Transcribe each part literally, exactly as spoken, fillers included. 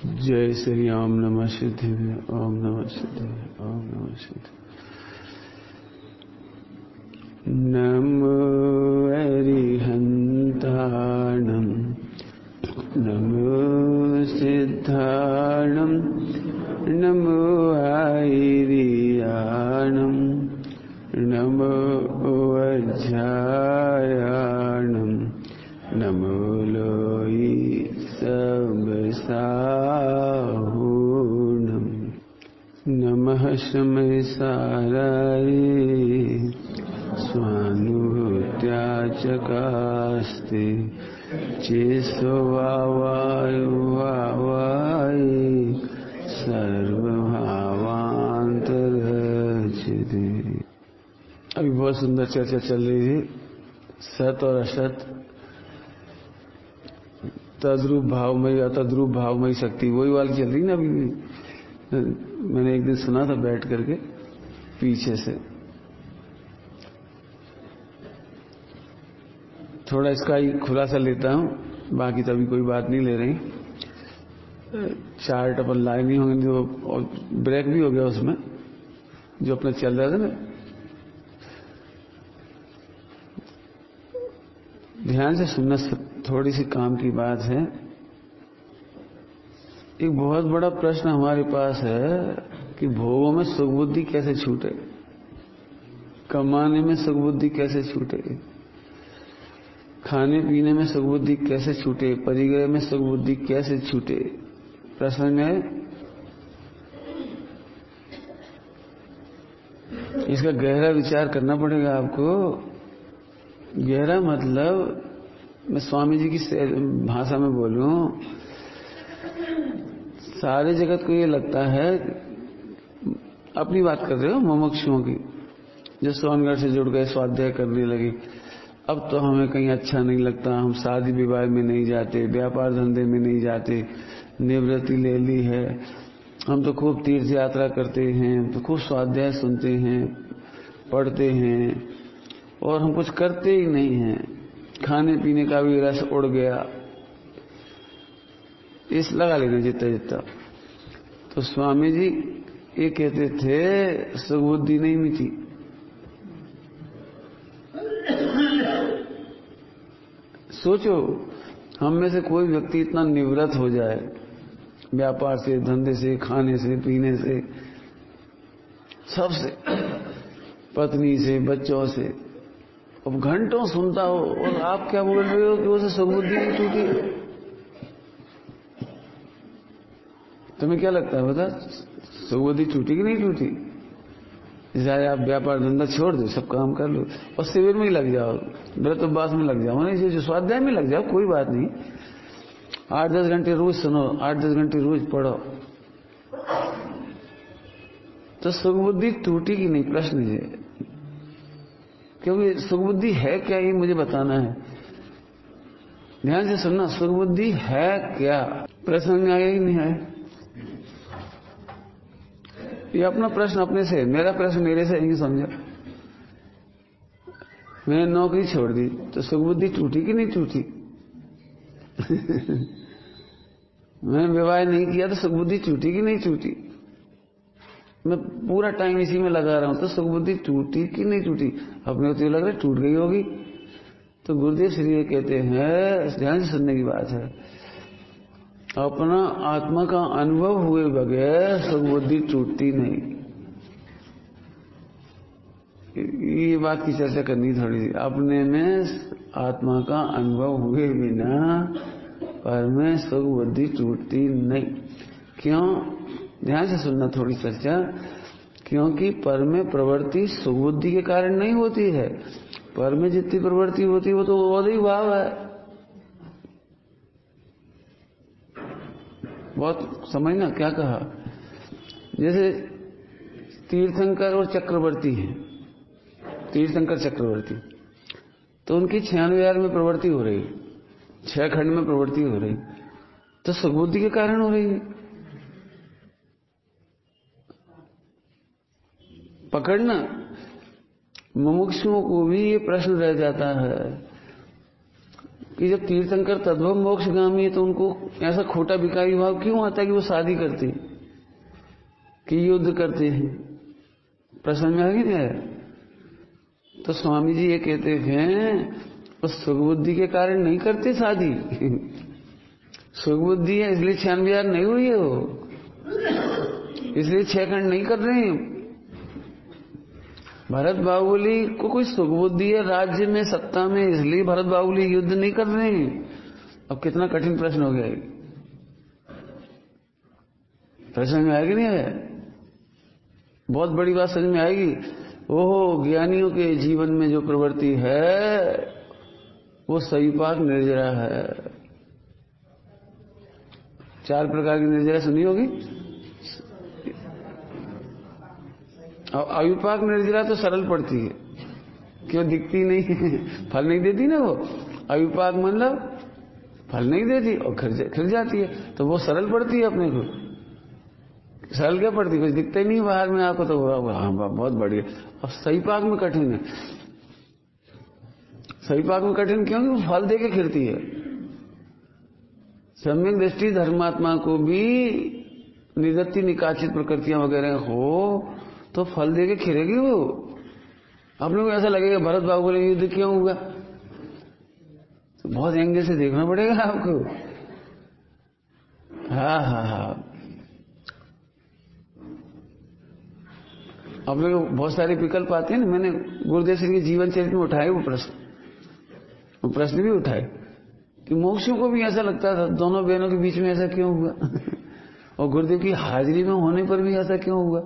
जय श्री ओम नमः शिवाय। ओम नमः शिवाय। ओम नमः शिवाय। नमो अरिहन्ताणं नमो सिद्धाणं नमो आयर्याणं नमो वज्रायाणं नमो लोई सबसाहूणं नमः शमसाराय स्वानुभूत्याचकास्ते चेष्टवावायुवावाय सर्वभावान्तरचिते। अभी बहुत सुंदर चर्चा चल रही थी, सत और असत, तद्रूप भावमयी अतद्रूप भावमयी शक्ति, वही वाली चल रही ना अभी भी। मैंने एक दिन सुना था बैठ करके पीछे से, थोड़ा इसका ही खुलासा लेता हूं, बाकी तो अभी कोई बात नहीं ले रही। चार्ट अपन लाए नहीं होंगे जो, और ब्रेक भी हो गया उसमें जो अपना चल रहा था ना। ध्यान से सुनना, थोड़ी सी काम की बात है। एक बहुत बड़ा प्रश्न हमारे पास है कि भोगों में सुख बुद्धि कैसे छूटे, कमाने में सुख बुद्धि कैसे छूटे, खाने पीने में सुख बुद्धि कैसे छूटे, परिग्रह में सुख बुद्धि कैसे छूटे। प्रश्न है, इसका गहरा विचार करना पड़ेगा आपको। गहरा मतलब, मैं स्वामी जी की भाषा में बोलूं, सारे जगत को ये लगता है, अपनी बात कर रहे हो मुमुक्षुओं की, जो सोनगढ़ से जुड़ गए, स्वाध्याय करने लगे, अब तो हमें कहीं अच्छा नहीं लगता, हम शादी विवाह में नहीं जाते, व्यापार धंधे में नहीं जाते, निवृत्ति ले ली है, हम तो खूब तीर्थ यात्रा करते हैं, तो खूब स्वाध्याय सुनते हैं, पढ़ते हैं, और हम कुछ करते ही नहीं हैं, खाने पीने का भी रस उड़ गया, इस लगा लेना जितना जितना। तो स्वामी जी ये कहते थे सुख बुद्धि नहीं मिटी। सोचो, हम में से कोई व्यक्ति इतना निवृत्त हो जाए व्यापार से, धंधे से, खाने से, पीने से, सबसे, पत्नी से, बच्चों से, अब घंटों सुनता हो, और आप क्या बोल रहे हो कि उसे सुख बुद्धि नहीं टूटी। तुम्हें क्या लगता है, बता, सुख बुद्धि टूटी कि नहीं टूटी? जैसे आप व्यापार धंधा छोड़ दो, सब काम कर लो और शिविर में ही लग जाओ, व्रत उपवास में लग जाओ, नहीं जो स्वाध्याय में लग जाओ, कोई बात नहीं, आठ दस घंटे रोज सुनो, आठ दस घंटे रोज पढ़ो, तो सुख बुद्धि टूटी कि नहीं, प्रश्न है। क्योंकि सुख बुद्धि है क्या, ये मुझे बताना है। ध्यान से सुनना, सुख बुद्धि है क्या, प्रश्न आया ही नहीं है। ये अपना प्रश्न अपने से, मेरा प्रश्न मेरे से नहीं समझा। मैंने नौकरी छोड़ दी तो सुख बुद्धि टूटी कि नहीं टूटी? मैंने विवाह नहीं किया तो सुख बुद्धि टूटी कि नहीं टूटी? मैं पूरा टाइम इसी में लगा रहा हूं तो सुख बुद्धि टूटी कि नहीं टूटी? अपने को तो लग रहा है टूट गई होगी। तो गुरुदेव श्री ये कहते हैं, ध्यान से सुनने की बात है, अपना आत्मा का अनुभव हुए बगैर सुख बुद्धि टूटती नहीं। ये बात की चर्चा करनी थोड़ी सी। अपने में आत्मा का अनुभव हुए बिना पर में सुख बुद्धि टूटती नहीं। क्यों? ध्यान से सुनना थोड़ी चर्चा। क्योंकि पर में प्रवृत्ति सुख बुद्धि के कारण नहीं होती है। पर में जितनी प्रवृत्ति होती है वो तो औदई भाव है। बहुत समझना क्या कहा। जैसे तीर्थंकर और चक्रवर्ती हैं, तीर्थंकर चक्रवर्ती, तो उनकी छियानवे हजार में प्रवृत्ति हो रही, छह खंड में प्रवृत्ति हो रही, तो सुख बुद्धि के कारण हो रही है। पकड़ना, मुमुक्षुओं को भी ये प्रश्न रह जाता है कि जब तीर्थंकर तद्भव मोक्षगामी है तो उनको ऐसा खोटा विकारी भाव क्यों आता है कि वो शादी करते हैं, कि युद्ध करते हैं? प्रश्न में आ गया नहीं आया? तो स्वामी जी ये कहते हैं उस सुखबुद्धि के कारण नहीं करते शादी। सुखबुद्धि है इसलिए छियानवे हजार नहीं हुई है वो, इसलिए छह खंड नहीं कर रहे हैं। भरत बाहुबली को कोई सुखबुद्धि है राज्य में, सत्ता में, इसलिए भरत बाहुबली युद्ध नहीं कर रहे हैं। अब कितना कठिन प्रश्न हो गया, प्रश्न में आएगी नहीं आया? बहुत बड़ी बात समझ में आएगी। ओहो, ज्ञानियों के जीवन में जो प्रवृत्ति है वो सही पाक निर्जरा है। चार प्रकार की निर्जरा सुनी होगी। और अविपाक निर्जरा तो सरल पड़ती है, क्यों दिखती नहीं है, फल नहीं देती ना वो। अविपाक मतलब फल नहीं देती और खिल खिल जाती है, तो वो सरल पड़ती है अपने को। सरल क्या पड़ती, कुछ दिखता ही नहीं बाहर में आपको, तो हाँ बहुत बढ़िया। और सही पाक में कठिन है। सही पाक में कठिन क्योंकि वो फल दे के खिलती है। सम्यक दृष्टि धर्मात्मा को भी निदत्ति निकाचित प्रकृतियां वगैरह हो तो फल दे के खिलेगी वो। अपने को ऐसा लगेगा भरत बाहुबली युद्ध क्यों हुआ, तो बहुत एंगल से देखना पड़ेगा आपको। हाँ हाँ हाँ अपने को बहुत सारे विकल्प आते हैं ना। मैंने गुरुदेव श्री के जीवन चरित्र में उठाए वो प्रश्न, वो प्रश्न भी उठाए कि मोक्षों को भी ऐसा लगता था दोनों बहनों के बीच में ऐसा क्यों हुआ और गुरुदेव की हाजिरी में होने पर भी ऐसा क्यों हुआ।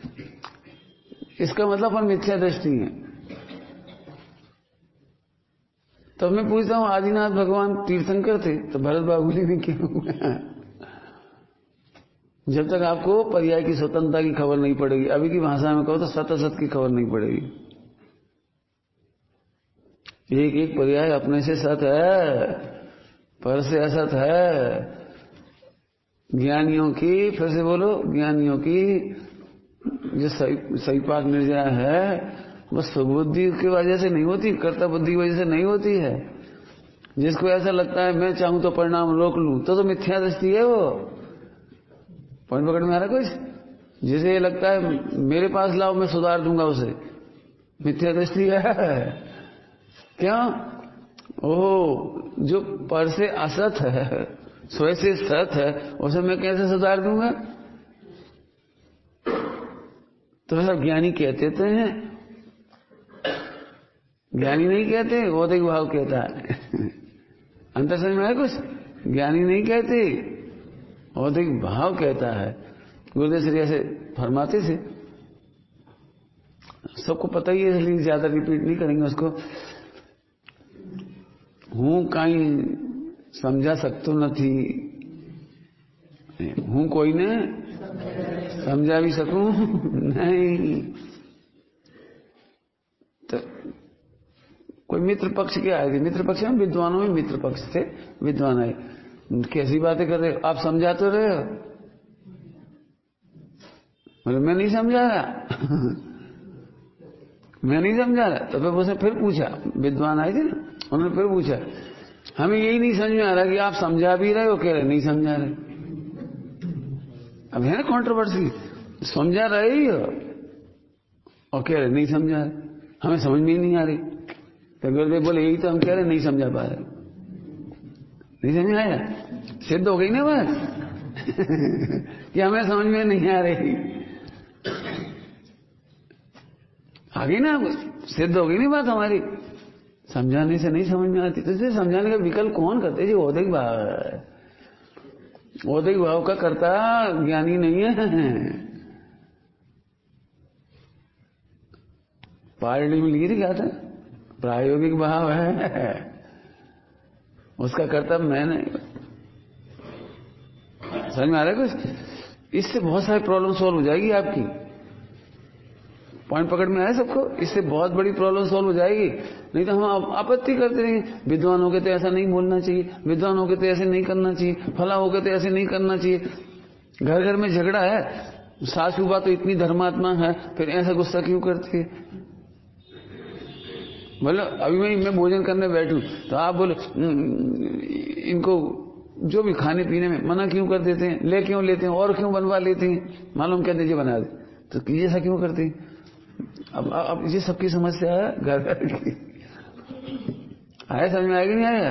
इसका मतलब अपन मिथ्या दृष्टि है। तो मैं पूछता हूं आदिनाथ भगवान तीर्थंकर थे तो भरत बाहुबली में क्यों हुआ? जब तक आपको पर्याय की स्वतंत्रता की खबर नहीं पड़ेगी, अभी की भाषा में कहो तो सत असत की खबर नहीं पड़ेगी। एक एक पर्याय अपने से सत है, पर से असत है। ज्ञानियों की, फिर से बोलो, ज्ञानियों की जो सही पाक निर्जरा है बस सुबुद्धि की वजह से नहीं होती, कर्ता बुद्धि की वजह से नहीं होती है। जिसको ऐसा लगता है मैं चाहूं तो परिणाम रोक लूं, तो तो मिथ्या दृष्टि है वो। पॉइंट पकड़ में आ रहा कुछ? जिसे ये लगता है मेरे पास लाओ मैं सुधार दूंगा उसे, मिथ्या दृष्टि है। क्या? ओह, जो पर से असत है स्वयं से सत है उसे मैं कैसे सुधार दूंगा? तो सब ज्ञानी कहते तो हैं, ज्ञानी नहीं कहते, औधिक भाव कहता है। अंतर समझ में आया कुछ? ज्ञानी नहीं कहते, औधिक भाव कहता है। गुरुदेव श्री ऐसे फरमाते थे, सबको पता ही है इसलिए ज्यादा रिपीट नहीं करेंगे उसको। हूं कहीं समझा सकतो नहीं, हूं कोई ने समझा भी सकूं नहीं। तो कोई मित्र पक्ष के आए थे, मित्र पक्ष में विद्वानों में मित्र पक्ष थे, विद्वान आए, कैसी बातें कर रहे हो आप, समझा तो रहे हो? मतलब मैं नहीं समझा रहा मैं नहीं समझा रहा। तो फिर उसने फिर पूछा, विद्वान आए थे ना, उन्होंने फिर पूछा हमें यही नहीं समझ में आ रहा कि आप समझा भी रहे हो, कह रहे नहीं समझा रहे। अब है ना कंट्रोवर्सी, समझा रहे ही हो और कह रहे नहीं समझा रहे, हमें समझ में ही नहीं आ रही। तो गुरुदेव बोले यही तो हम कह रहे नहीं समझा पा रहे, नहीं समझ आया, सिद्ध हो गई ना बात कि हमें समझ में नहीं आ रही, आ गई ना, सिद्ध हो गई ना बात हमारी। समझाने से नहीं समझ में आती, तो इसे समझाने का विकल्प कौन करते जी? औधिक भाव है, औधिक भाव का करता ज्ञानी नहीं है। पार्टी में लिखी थी क्या था, प्रायोगिक भाव है, उसका करता मैं नहीं। समझ में आ रहा है कुछ? इससे बहुत सारी प्रॉब्लम सॉल्व हो जाएगी आपकी। पॉइंट पकड़ में आया सबको? इससे बहुत बड़ी प्रॉब्लम सॉल्व हो जाएगी। नहीं तो हम आपत्ति करते रहेंगे, विद्वान हो गए तो ऐसा नहीं बोलना चाहिए, विद्वान हो गए तो ऐसे नहीं करना चाहिए, फला हो गए तो ऐसे नहीं करना चाहिए। घर घर में झगड़ा है, सासू बा तो इतनी धर्मात्मा है, फिर ऐसा गुस्सा क्यों करती है? बोले अभी मैं मैं भोजन करने बैठूं तो आप बोले इनको जो भी खाने पीने में मना क्यों कर देते हैं, ले क्यों लेते हैं और क्यों बनवा लेते हैं, मालूम क्या दीजिए बना दे, तो ऐसा क्यों करते हैं? अब अब ये सबकी समस्या है घर घर की। आया समझ में आएगी नहीं आया?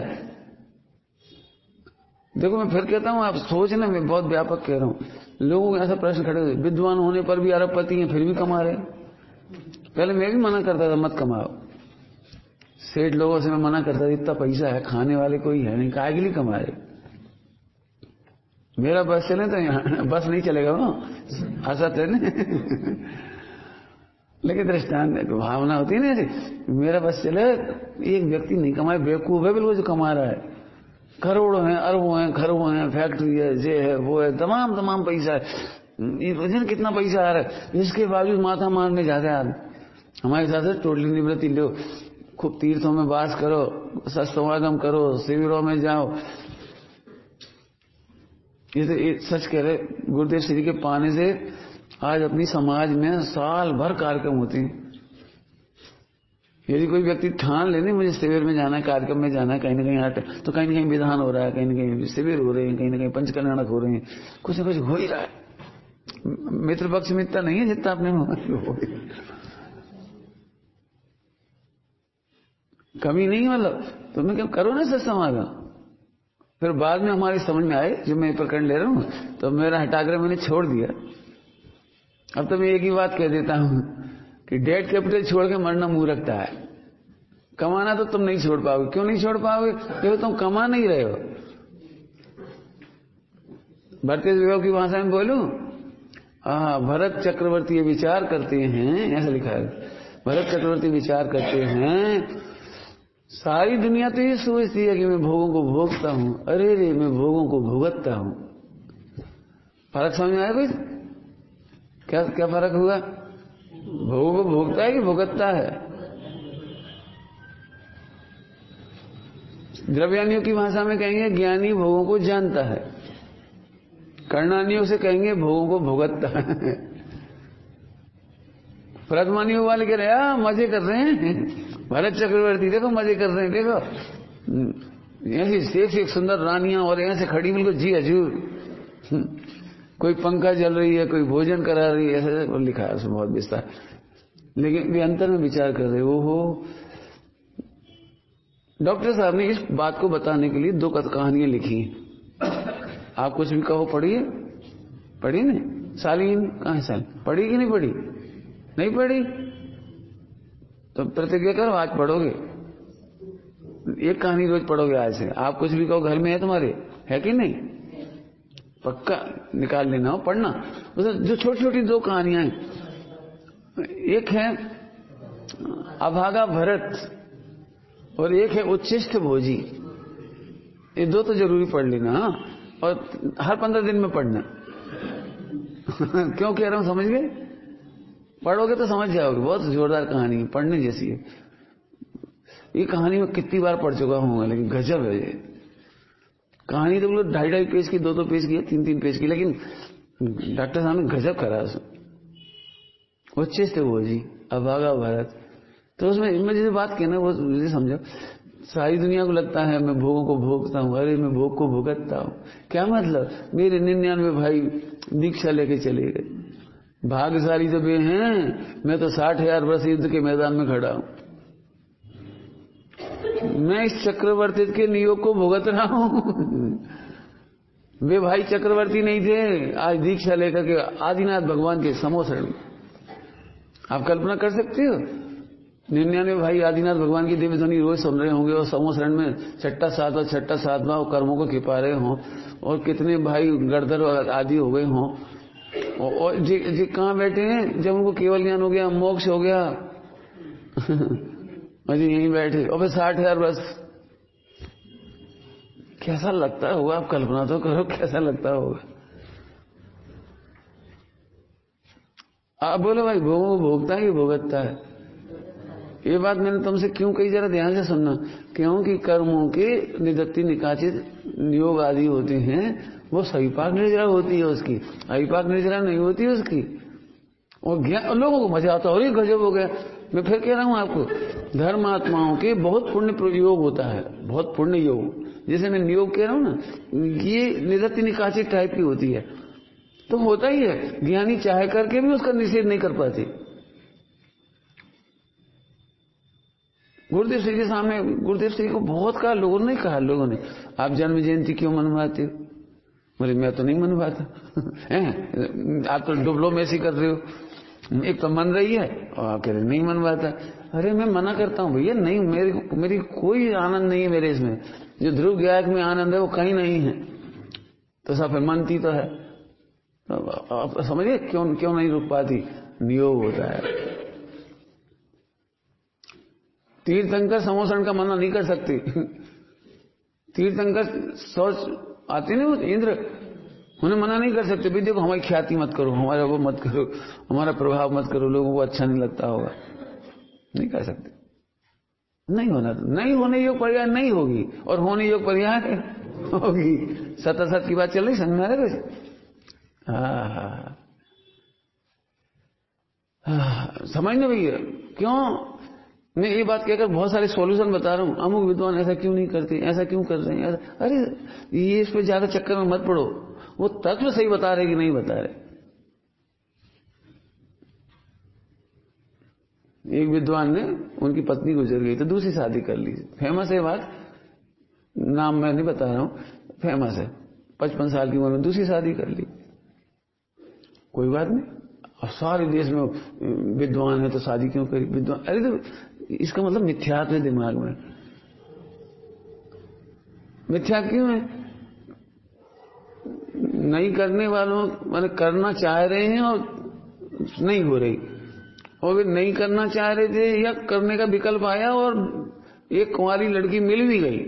देखो मैं फिर कहता हूं, आप सोचना, मैं बहुत व्यापक कह रहा हूं। लोगों को ऐसा प्रश्न खड़े हुए, विद्वान होने पर भी अरबपति हैं फिर भी कमा रहे। पहले मैं भी मना करता था मत कमाओ, सेठ लोगों से मैं मना करता था, इतना पैसा है खाने वाले कोई है नहीं, काहे के लिए कमाए, मेरा बस चले तो यहाँ बस नहीं चलेगा वो हंसत है ना। लेकिन दृष्टांत भावना होती है ना ऐसी, मेरा बस चले, एक व्यक्ति नहीं कमाए बेवकूफ है बिल्कुल जो कमा रहा है, करोड़ों हैं, अरबों हैं, खरबों हैं, फैक्ट्री है, ये है वो है, तमाम तमाम पैसा है, ये कितना पैसा आ रहा है, इसके बावजूद माथा मारने जाते हैं आदमी। हमारे साथ है टोटली निवृत्ति लो, खूब तीर्थों में वास करो, सत्समागम करो, शिविरों में जाओ। ये तो ये सच कह रहे, गुरुदेव श्री के पाने से आज अपनी समाज में साल भर कार्यक्रम होते हैं। यदि कोई व्यक्ति ठान लेने मुझे शिविर में जाना है, कार्यक्रम में जाना है, कहीं ना कहीं हट, तो कहीं ना कहीं विधान हो रहा है, कहीं ना कहीं शिविर हो रहे हैं, कहीं ना कहीं पंचकल्याणक हो रहे हैं, कुछ ना कुछ हो ही रहा है। मित्र पक्ष में इतना नहीं है जितना अपने हो, कमी नहीं, मतलब तुमने क्या करो ना सत्संग। फिर बाद में हमारी समझ में आए, जब मैं प्रकरण ले रहा हूं तो मेरा हटाकर मैंने छोड़ दिया। अब तो मैं एक ही बात कह देता हूं कि डेट कैपिटल छोड़ के मरना मूर्खता है। कमाना तो तुम नहीं छोड़ पाओगे। क्यों नहीं छोड़ पाओगे? क्योंकि तुम कमा नहीं रहे हो। भारतीय विभाग की भाषा में बोलूं, हाँ, भरत चक्रवर्ती विचार करते हैं, ऐसा लिखा है, भरत चक्रवर्ती विचार करते हैं, सारी दुनिया तो ये सोचती है कि मैं भोगों को भोगता हूं, अरे रे मैं भोगों को भुगतता हूं। फर्क समझ में आया भाई? क्या क्या फर्क हुआ? भोगों को भोगता है कि भुगतता है? द्रव्यानियों की भाषा में कहेंगे ज्ञानी भोगों को जानता है, कर्णानियों से कहेंगे भोगों को भुगतता है। प्रथमानियों वाले कह रहे हैं मजे कर रहे हैं, भरत चक्रवर्ती देखो मजे कर रहे हैं, देखो ऐसी सेफ एक सुंदर रानियां और यहाँ से खड़ी बिल्कुल जी हजूर, कोई पंखा जल रही है, कोई भोजन करा रही है, ऐसा लिखा है उसमें बहुत विस्तार। लेकिन वे अंतर में विचार कर रहे वो हो। डॉक्टर साहब ने इस बात को बताने के लिए दो कहानियां लिखी। आप कुछ भी कहो, पढ़िए, पढ़ी नहीं? सालीन कहाँ है? साल पढ़ी कि नहीं पढ़ी? नहीं पढ़ी तो प्रतिज्ञा करो आज पढ़ोगे, एक कहानी रोज पढ़ोगे आज से। आप कुछ भी कहो, घर में है तुम्हारे, है कि नहीं? पक्का निकाल लेना हो पढ़ना। जो छोटी छोटी दो कहानियां हैं, एक है अभागा भरत और एक है उच्छिष्ट भोजी। ये दो तो जरूरी पढ़ लेना, और हर पंद्रह दिन में पढ़ना। क्यों कह रहा हूं, समझ गए? पढ़ोगे तो समझ जाओगे, बहुत जोरदार कहानी है, पढ़ने जैसी है। ये कहानी में कितनी बार पढ़ चुका हूं, लेकिन गजब है ये कहानी। तो लोग ढाई ढाई पेज की, दो दो पेज की, तीन तीन पेज की, लेकिन डॉक्टर साहब ने गजब करा उसमें। उच्छिष्ट भोजी, अभागा भरत। तो उसमें मैं जैसे बात कहना वो मुझे समझो, सारी दुनिया को लगता है मैं भोगों को भोगता हूं, अरे मैं भोग को भुगतता हूं। क्या मतलब? मेरे निन्यानवे भाई दीक्षा लेके चले गए, भाग्यशाली तो वे हैं, मैं तो साठ हजार वर्ष युद्ध के मैदान में खड़ा हूं। मैं इस चक्रवर्ती के नियोग को भुगत रहा हूं। वे भाई चक्रवर्ती नहीं थे, आज दीक्षा लेकर के आदिनाथ भगवान के समोसरण। आप कल्पना कर सकते हो, निन्यानवे भाई आदिनाथ भगवान की दिव्य ध्वनि रोज सुन रहे होंगे, और समोसरण में छठा सातवां छठा सातवां कर्मों को खिपा रहे हों, और कितने भाई गड़धर आदि हो गए हों, और जी, जी कहाँ बैठे हैं जब उनको केवल ज्ञान हो गया, मोक्ष हो गया, अजी यहीं बैठे, और फिर साठ हजार वर्ष। कैसा लगता होगा? आप कल्पना तो करो कैसा लगता होगा। आप बोलो भाई भोगों को भोगता है कि भोगतता है? ये बात मैंने तुमसे क्यों कही, जरा ध्यान से सुनना। क्योंकि कर्मों के निदत्ति निकाचित नियोग आदि होते हैं, वो सविपाक निर्जरा होती है उसकी, अविपाक निर्जरा नहीं होती उसकी। और ज्ञान लोगों को मजा आता है, और ये गजब हो गया, मैं फिर कह रहा हूं आपको, धर्मात्माओं के बहुत पुण्य प्रयोग होता है, बहुत पुण्य योग। जैसे मैं नियोग कह रहा हूं ना, ये निरति निकाची टाइप की होती है, तो होता ही है। ज्ञानी चाहे करके भी उसका निषेध नहीं कर पाते। गुरुदेव श्री के सामने, गुरुदेव श्री को बहुत कहा, लोगों ने कहा, लोगों ने आप जन्म जयंती क्यों मनवाते हो? बोले मैं तो नहीं मनवाता। आप तो डिप्लोमेसी कर रहे हो, एक तो मन रही है और आप कह रहे नहीं मनवाता। अरे मैं मना करता हूं भैया, नहीं, मेरी मेरी कोई आनंद नहीं है मेरे इसमें। जो ध्रुव गायक में आनंद है वो कहीं नहीं है, तो सब मनती तो है। तो आप समझिए क्यों क्यों नहीं रुक पाती, नियोग होता है। तीर्थंकर समोसन का मना नहीं कर सकती। तीर्थंकर सोच आते नहीं, वो इंद्र उन्हें मना नहीं कर सकते, भी देखो हमारी ख्याति मत करो, हमारा वो मत करो, हमारा प्रभाव मत करो, लोगों को अच्छा नहीं लगता होगा। नहीं कर सकते, नहीं होना, नहीं होने योग पर्याय नहीं होगी, और होने योग पर्याय होगी। सत सत की बात चल रही, समझ में आ रहा है? हाँ हाँ, समझने भैया। क्यों मैं ये बात कहकर बहुत सारे सॉल्यूशन बता रहा हूं, अमुक विद्वान ऐसा क्यों नहीं करते, ऐसा क्यों कर रहे हैं, अरे ये इस पे ज्यादा चक्कर में मत पड़ो, वो तत्व सही बता रहे कि नहीं बता रहे। एक विद्वान ने, उनकी पत्नी गुजर गई तो दूसरी शादी कर ली। फेमस है बात, नाम मैं नहीं बता रहा हूं, फेमस है। पचपन साल की उम्र में दूसरी शादी कर ली, कोई बात नहीं। और सारे देश में विद्वान है तो शादी क्यों करी, विद्वान, अरे तो इसका मतलब मिथ्यात्व है दिमाग में। मिथ्या क्यों है? नहीं करने वालों, माने करना चाह रहे हैं और नहीं हो रही, और वे नहीं करना चाह रहे थे या करने का विकल्प आया और एक कुंवारी लड़की मिल भी गई,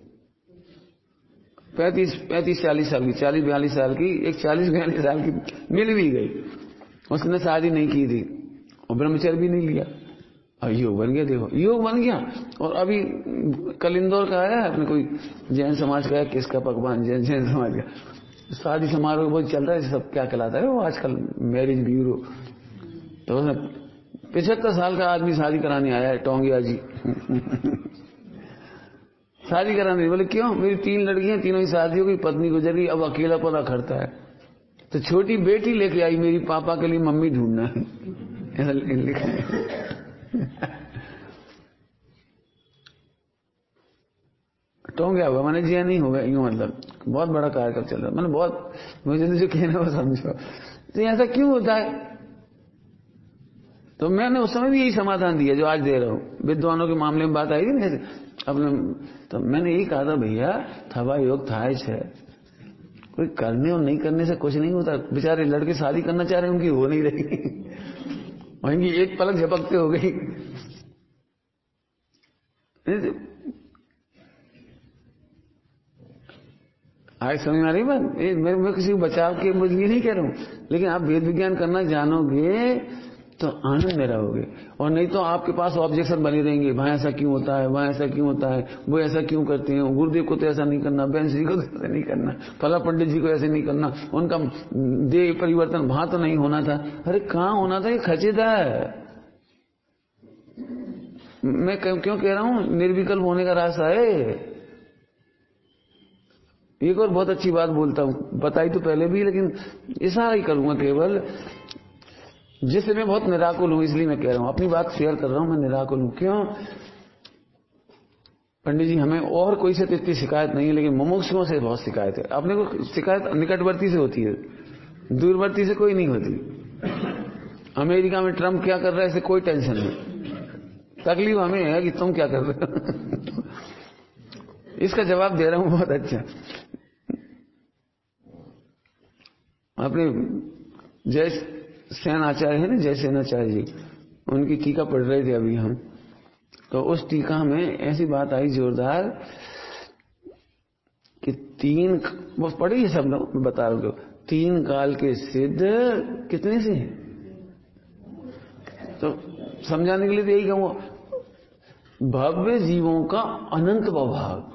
पैंतीस पैंतीस चालीस साल की, चालीस बयालीस साल की, एक चालीस बयालीस साल की मिल भी गई, उसने शादी नहीं की थी और ब्रह्मचर्य भी नहीं लिया, और योग बन गया। देखो योग बन गया। और अभी कल इंदौर का आया अपने, कोई जैन समाज का है, किसका पकवान, जैन जैन समाज का शादी समारोह बहुत चल रहा है, सब क्या कहलाता है वो आजकल, मैरिज ब्यूरो। तो पिछहत्तर साल का आदमी शादी कराने आया है, टोंगिया जी। शादी कराने, बोले क्यों, मेरी तीन लड़कियां, तीनों ही शादी हो गई, पत्नी गुजर गई, अब अकेला पला खड़ता है, तो छोटी बेटी लेके आई, मेरी पापा के लिए मम्मी ढूंढना है, ऐसा लिखा है। टोंगिया हुआ मैंने जिया नहीं होगा, यूं मतलब बहुत बड़ा कार्यक्रम चल रहा है, मैंने बहुत, मुझे जो कहना वो समझो। तो ऐसा क्यों होता है? तो मैंने उस समय भी यही समाधान दिया जो आज दे रहा हूं। विद्वानों के मामले में बात आई थी ना अपने, तो मैंने यही कहा था, भैया थवा योग था है, कोई करने और नहीं करने से कुछ नहीं होता। बेचारे लड़के शादी करना चाह रहे हैं, उनकी हो नहीं रही, वहीं एक पलक झपकते हो गई। आज समझ में आ रही बात? मैं, मैं किसी को बचाव के मुझे नहीं कह रहा हूं, लेकिन आप वेद विज्ञान करना जानोगे तो आनंद में रहोगे, और नहीं तो आपके पास ऑब्जेक्शन बने रहेंगे, वहां ऐसा क्यों होता है, वहां ऐसा क्यों होता है, वो ऐसा क्यों करते हैं, गुरुदेव को तो ऐसा नहीं करना, बहन श्री को तो ऐसा नहीं करना, फला पंडित जी को ऐसे नहीं करना, उनका देह परिवर्तन वहां तो नहीं होना था। अरे कहां होना था, ये खचेदा है। मैं क्यों कह रहा हूं निर्विकल्प होने का रास्ता है। एक और बहुत अच्छी बात बोलता हूं, बताई तो पहले भी, लेकिन इशारा ही करूंगा केवल, जिससे मैं बहुत निराकुल हूं, इसलिए मैं कह रहा हूं, अपनी बात शेयर कर रहा हूं, मैं निराकुल हूं। क्यों पंडित जी, हमें और कोई से तो इतनी शिकायत नहीं है, लेकिन मुमुक्षुओं से बहुत शिकायत है। अपने को शिकायत निकटवर्ती से होती है, दूरवर्ती से कोई नहीं होती। अमेरिका में ट्रंप क्या कर रहा है, इससे कोई टेंशन नहीं, तकलीफ हमें है कि तुम क्या कर रहे हो। इसका जवाब दे रहा हूं बहुत अच्छा। अपने जय सेन आचार्य है ना, जय सेन आचार्य जी, उनकी टीका पढ़ रहे थे अभी हम, तो उस टीका में ऐसी बात आई जोरदार कि तीन, वो पढ़ी है सब लोग, बता रहा हूं, तीन काल के सिद्ध कितने से हैं, तो समझाने के लिए तो यही कहूं, भव्य जीवों का अनंत प्रभाव।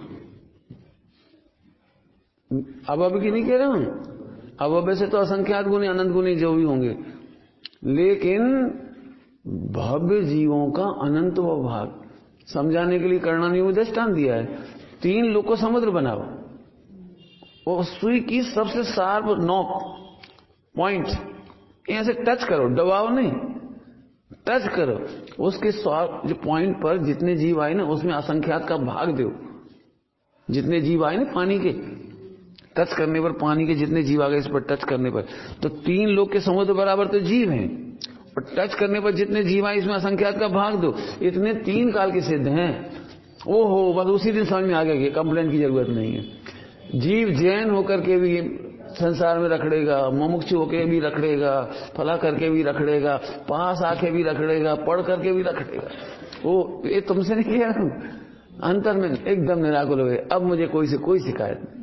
अभव्य की नहीं कह रहा हूं, अभव्य से तो असंख्यात गुणी, अनंत गुणी जो भी होंगे, लेकिन भव्य जीवों का अनंत भाग समझाने के लिए करना नहीं वो दृष्टांत दिया है। तीन लोग को समुद्र बनाओ, वो सुई की सबसे शार्प नोक पॉइंट यहां से टच करो, दबाओ नहीं, टच करो, उसके जो पॉइंट पर जितने जीव आए ना उसमें असंख्यात का भाग दो। जितने जीव आए ना पानी के टच करने पर, पानी के जितने जीव आ गए इस पर टच करने पर, तो तीन लोग के समुद्र बराबर तो जीव हैं, और टच करने पर जितने जीव आए इसमें असंख्यात का भाग दो। इतने तीन काल के सिद्ध हैं। ओहो, बस उसी दिन समझ में आ गया कि कंप्लेन की जरूरत नहीं है। जीव जैन होकर के भी संसार में रखड़ेगा, मुमुक्षु होकर भी रखड़ेगा, फला करके भी रखड़ेगा, पास आके भी रखड़ेगा, पढ़ करके भी रखड़ेगा। वो ये तुमसे नहीं किया, अंतर में एकदम निराकुल हो गए। अब मुझे कोई से कोई शिकायत नहीं,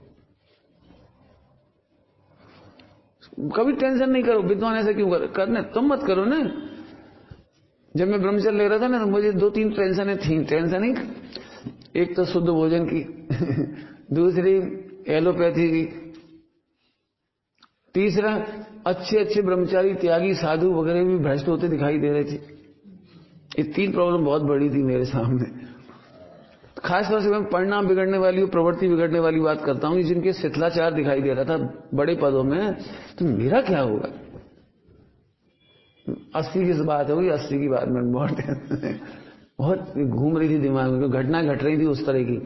कभी टेंशन नहीं करो। विद्वान ऐसे क्यों कर, करने तुम मत करो ना। जब मैं ब्रह्मचर्य ले रहा था ना तो मुझे दो तीन टेंशनें थी। टेंशन ही एक तो शुद्ध भोजन की, दूसरी एलोपैथी की, तीसरा अच्छे अच्छे ब्रह्मचारी त्यागी साधु वगैरह भी भ्रष्ट होते दिखाई दे रहे थे। ये तीन प्रॉब्लम बहुत बड़ी थी मेरे सामने। खासतौर से मैं परिणाम बिगड़ने वाली और प्रवृत्ति बिगड़ने वाली बात करता हूं, जिनके शिथिलाचार दिखाई दे रहा था बड़े पदों में, तो मेरा क्या होगा। अस्सी की बात होगी, अस्सी की बात में बहुत बहुत घूम रही थी दिमाग में, घटना घट रही थी उस तरह की।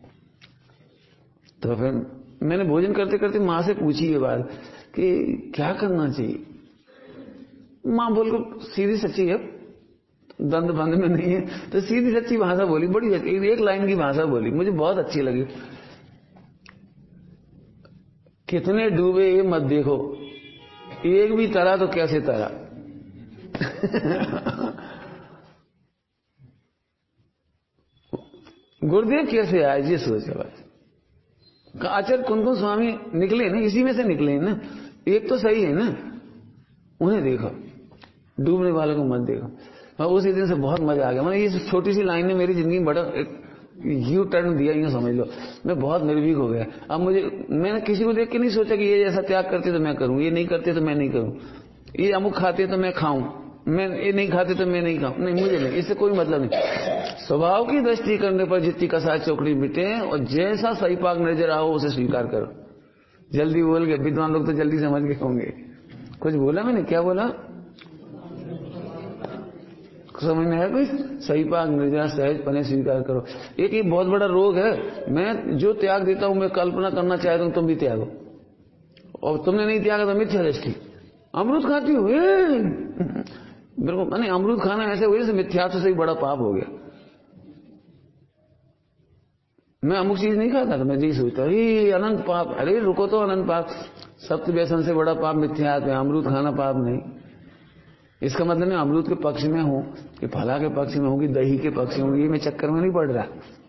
तो फिर मैंने भोजन करते करते माँ से पूछी ये बात कि क्या करना चाहिए। माँ बोल को सीधी सच्ची है, दंड बंद में नहीं है, तो सीधी सच्ची भाषा बोली, बड़ी एक लाइन की भाषा बोली, मुझे बहुत अच्छी लगी। कितने डूबे ये मत देखो, एक भी तरा तो कैसे तरा। गुरुदेव कैसे आए जी सोचा बात। आचार्य कुंकुम स्वामी निकले ना, इसी में से निकले ना। एक तो सही है ना, उन्हें देखो, डूबने वालों को मत देखो। और उसी दिन से बहुत मजा आ गया। मैंने ये छोटी सी लाइन ने मेरी जिंदगी में बड़ा यू टर्न दिया, यूं समझ लो। मैं बहुत निर्भीक हो गया। अब मुझे, मैंने किसी को देख के नहीं सोचा कि ये ऐसा त्याग करते तो मैं करूं, ये नहीं करते तो मैं नहीं करूं, ये अमुक खाते तो मैं खाऊं, मैं ये नहीं खाते तो मैं नहीं खाऊं। नहीं, मुझे नहीं, इससे कोई मतलब नहीं। स्वभाव की दृष्टि करने पर जितनी कसाय चौकड़ी मिटे, और जैसा सही पाक नजर आओ उसे स्वीकार करो। जल्दी बोल गए विद्वान लोग, तो जल्दी समझ गए होंगे। कुछ बोला मैंने, क्या बोला समझ में है कोई? सही पाक निर्जरा सहज पने स्वीकार करो। एक ये बहुत बड़ा रोग है। मैं जो त्याग देता हूं, मैं कल्पना करना चाहता हूं तुम भी त्यागो, और तुमने नहीं त्यागा तो मिथ्या दृष्टि। अमृत खाती हो, बिल्कुल मैंने अमृत खाना ऐसे हुए जैसे मिथ्यात्व से ही बड़ा पाप हो गया। मैं अमुक चीज नहीं खाता था, मैं यही सोचता ये अनंत पाप। अरे रुको तो, अनंत पाप, सप्त व्यसन से बड़ा पाप मिथ्यात्व है, अमृत खाना पाप नहीं। इसका मतलब मैं अमृत के पक्ष में हूं कि फला के पक्ष में हूं कि दही के पक्ष में हूं, ये मैं चक्कर में नहीं पड़ रहा।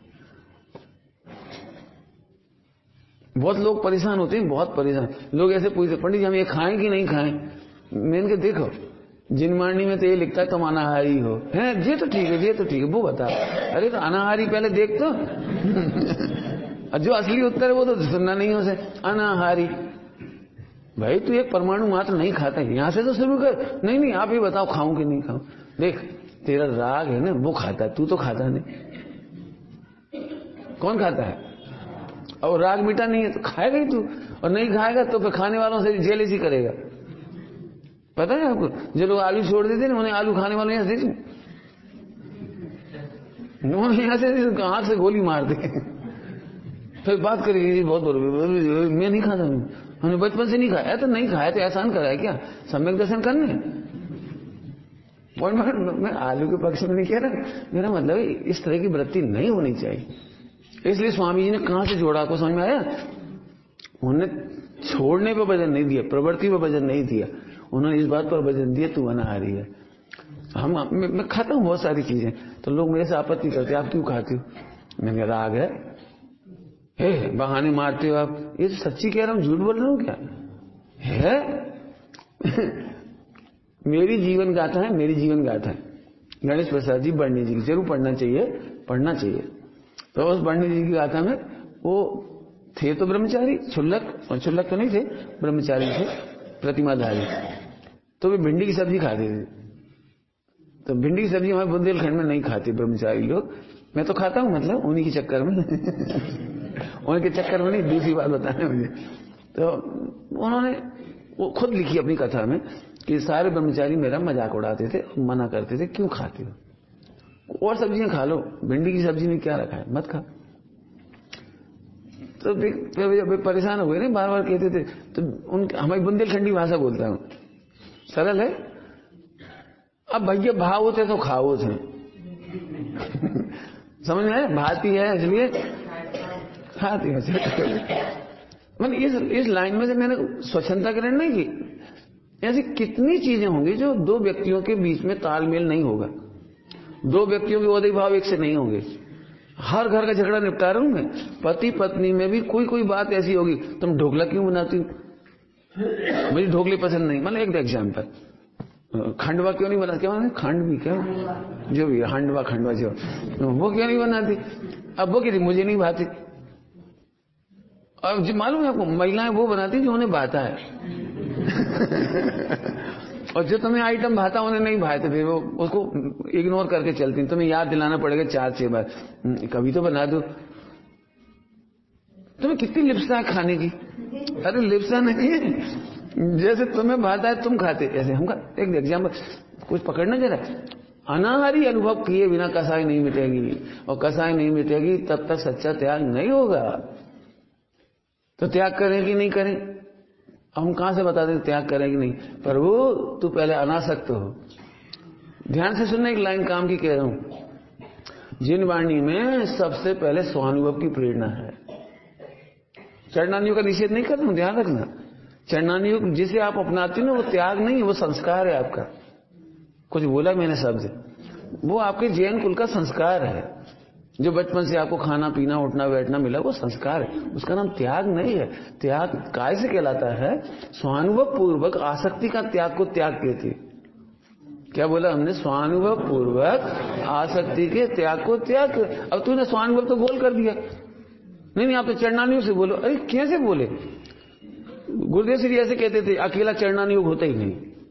बहुत लोग परेशान होते हैं, बहुत परेशान लोग ऐसे पूछते, पंडित जी हम ये खाएं कि नहीं खाएं। मैंने कहा देखो, जिनमानी में तो ये लिखता है तुम अनाहारी हो, है ये तो ठीक है, ये तो ठीक है, वो बता। अरे तो अनाहारी पहले देख तो। जो असली उत्तर है वो तो सुनना नहीं हो से, अनाहारी। भाई तू एक परमाणु मात्र नहीं खाता है, यहां से तो शुरू कर। नहीं नहीं आप ही बताओ खाऊं कि नहीं खाऊं। देख तेरा राग है ना, वो खाता है, तू तो खाता नहीं। कौन खाता है? और राग मिटा नहीं है तो खाएगा ही तू, और नहीं खाएगा तो फिर खाने वालों से जेलसी करेगा। पता है आपको, जो लोग आलू छोड़ देते ना, उन्हें आलू खाने वाले यहां से यहां से हाथ से गोली मार दे, फिर बात करेगी बहुत बड़ी, मैं नहीं खाता, हमने बचपन से नहीं खाया। तो नहीं खाया तो एहसान करा है क्या? सम्यक दर्शन करने। मैं आलू के पक्ष में नहीं कह रहा, मेरा मतलब इस तरह की वृत्ति नहीं होनी चाहिए। इसलिए स्वामी जी ने कहां से जोड़ा, आपको समझ में आया? उन्होंने छोड़ने पर वजन नहीं दिया, प्रवृत्ति पर वजन नहीं दिया, उन्होंने इस बात पर वजन दिया तू अनाहारी है। हम मैं, मैं खाता हूं बहुत सारी चीजें, तो लोग मेरे से आपत्ति करते आप क्यों खाते हो? मैंने राग है, हे बहाने मारते हो आप। ये तो सच्ची कह रहा हूं, झूठ बोल रहा हूं क्या है? मेरी जीवन गाथा है, मेरी जीवन गाथा है। गणेश प्रसाद जी बर्णी जी की जरूर पढ़ना चाहिए, पढ़ना चाहिए। तो उस बर्णी जी की गाथा में वो थे तो ब्रह्मचारी, क्षुल्लक, और क्षुल्लक तो नहीं थे, ब्रह्मचारी थे, प्रतिमाधारी। तो वे भिंडी की सब्जी खाते थे। तो भिंडी की सब्जी हमारे बुंदेलखंड में नहीं खाते ब्रह्मचारी लोग। मैं तो खाता हूं, मतलब उन्हीं के चक्कर में उन्हीं के चक्कर में नहीं, दूसरी बात बताने मुझे। तो उन्होंने वो खुद लिखी अपनी कथा में कि सारे ब्रह्मचारी मेरा मजाक उड़ाते थे, मना करते थे, क्यों खाते हो, और सब्जियां खा लो, भिंडी की सब्जी में क्या रखा है, मत खा। तो जब परेशान हो गए ना, बार बार कहते थे, तो उन हमारी बुंदेलखंडी भाषा बोलता हूं, सरल है। अब भैया भाव होते तो खाओ थे समझ में, भाती है इसलिए खाती है। मैंने इस इस लाइन में से मैंने स्वच्छंदता ग्रहण नहीं की। ऐसी कितनी चीजें होंगी जो दो व्यक्तियों के बीच में तालमेल नहीं होगा, दो व्यक्तियों के उदय भाव एक से नहीं होंगे। हर घर का झगड़ा निपटा रहा हूं मैं, पति पत्नी में भी कोई कोई बात ऐसी होगी, तुम ढोकला क्यों बनाती हो, मुझे ढोकले पसंद नहीं, मतलब एक एग्जाम्पल, खंडवा क्यों नहीं बनाती, क्या खंड भी क्या जो भी हंडवा खंडवा जो वो क्यों नहीं बनाती, अब वो कहती मुझे नहीं भाती। अब मालूम है आपको, महिलाएं वो बनाती जो उन्हें भाता है और जो तुम्हें आइटम भाता उन्हें नहीं भाते थे, वो उसको इग्नोर करके चलती। तुम्हें याद दिलाना पड़ेगा चार छह बार, कभी तो बना दो। तुम्हें कितनी लिप्सा है खाने की, अरे लिप्सा नहीं है, जैसे तुम्हें भाता है तुम खाते, ऐसे हम खा। एक एग्जाम्पल कुछ पकड़ना जरा, अनाहारी अनुभव किए बिना कसाई नहीं मिटेगी, और कसाई नहीं मिटेगी तब तक सच्चा त्याग नहीं होगा। तो त्याग करें कि नहीं करें, हम कहां से बता दें त्याग करें कि नहीं। प्रभु तू पहले अनासक्त हो। ध्यान से सुनने, एक लाइन काम की कह रहा हूं, जिन वाणी में सबसे पहले स्वानुभव की प्रेरणा है। चरणानियों का निषेध नहीं कर रहा हूं, ध्यान रखना। चरणानियोग जिसे आप अपनाते हो ना, वो त्याग नहीं है, वो संस्कार है आपका। कुछ बोला मैंने शब्द, वो आपके जैन कुल का संस्कार है। जो बचपन से आपको खाना पीना उठना बैठना मिला, वो संस्कार है, उसका नाम त्याग नहीं है। त्याग काय से कहलाता है, स्वानुभव पूर्वक आसक्ति का त्याग को त्याग कहते। क्या बोला हमने, स्वानुभव पूर्वक आसक्ति के त्याग को त्याग। अब तूने स्वानुभव तो बोल कर दिया, नहीं नहीं आप तो चरणानियोग से बोलो। अरे कैसे बोले, गुरुदेव श्री ऐसे कहते थे, अकेला चरणानियोग होता ही नहीं।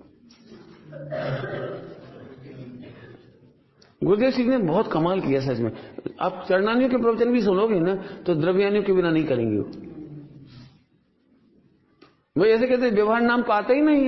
गुरुदेव श्री ने बहुत कमाल किया सच में। आप चरणानियोग के प्रवचन भी सुनोगे ना, तो द्रव्यानियोग के बिना नहीं करेंगे। वो ऐसे कहते व्यवहार नाम पाता ही नहीं है,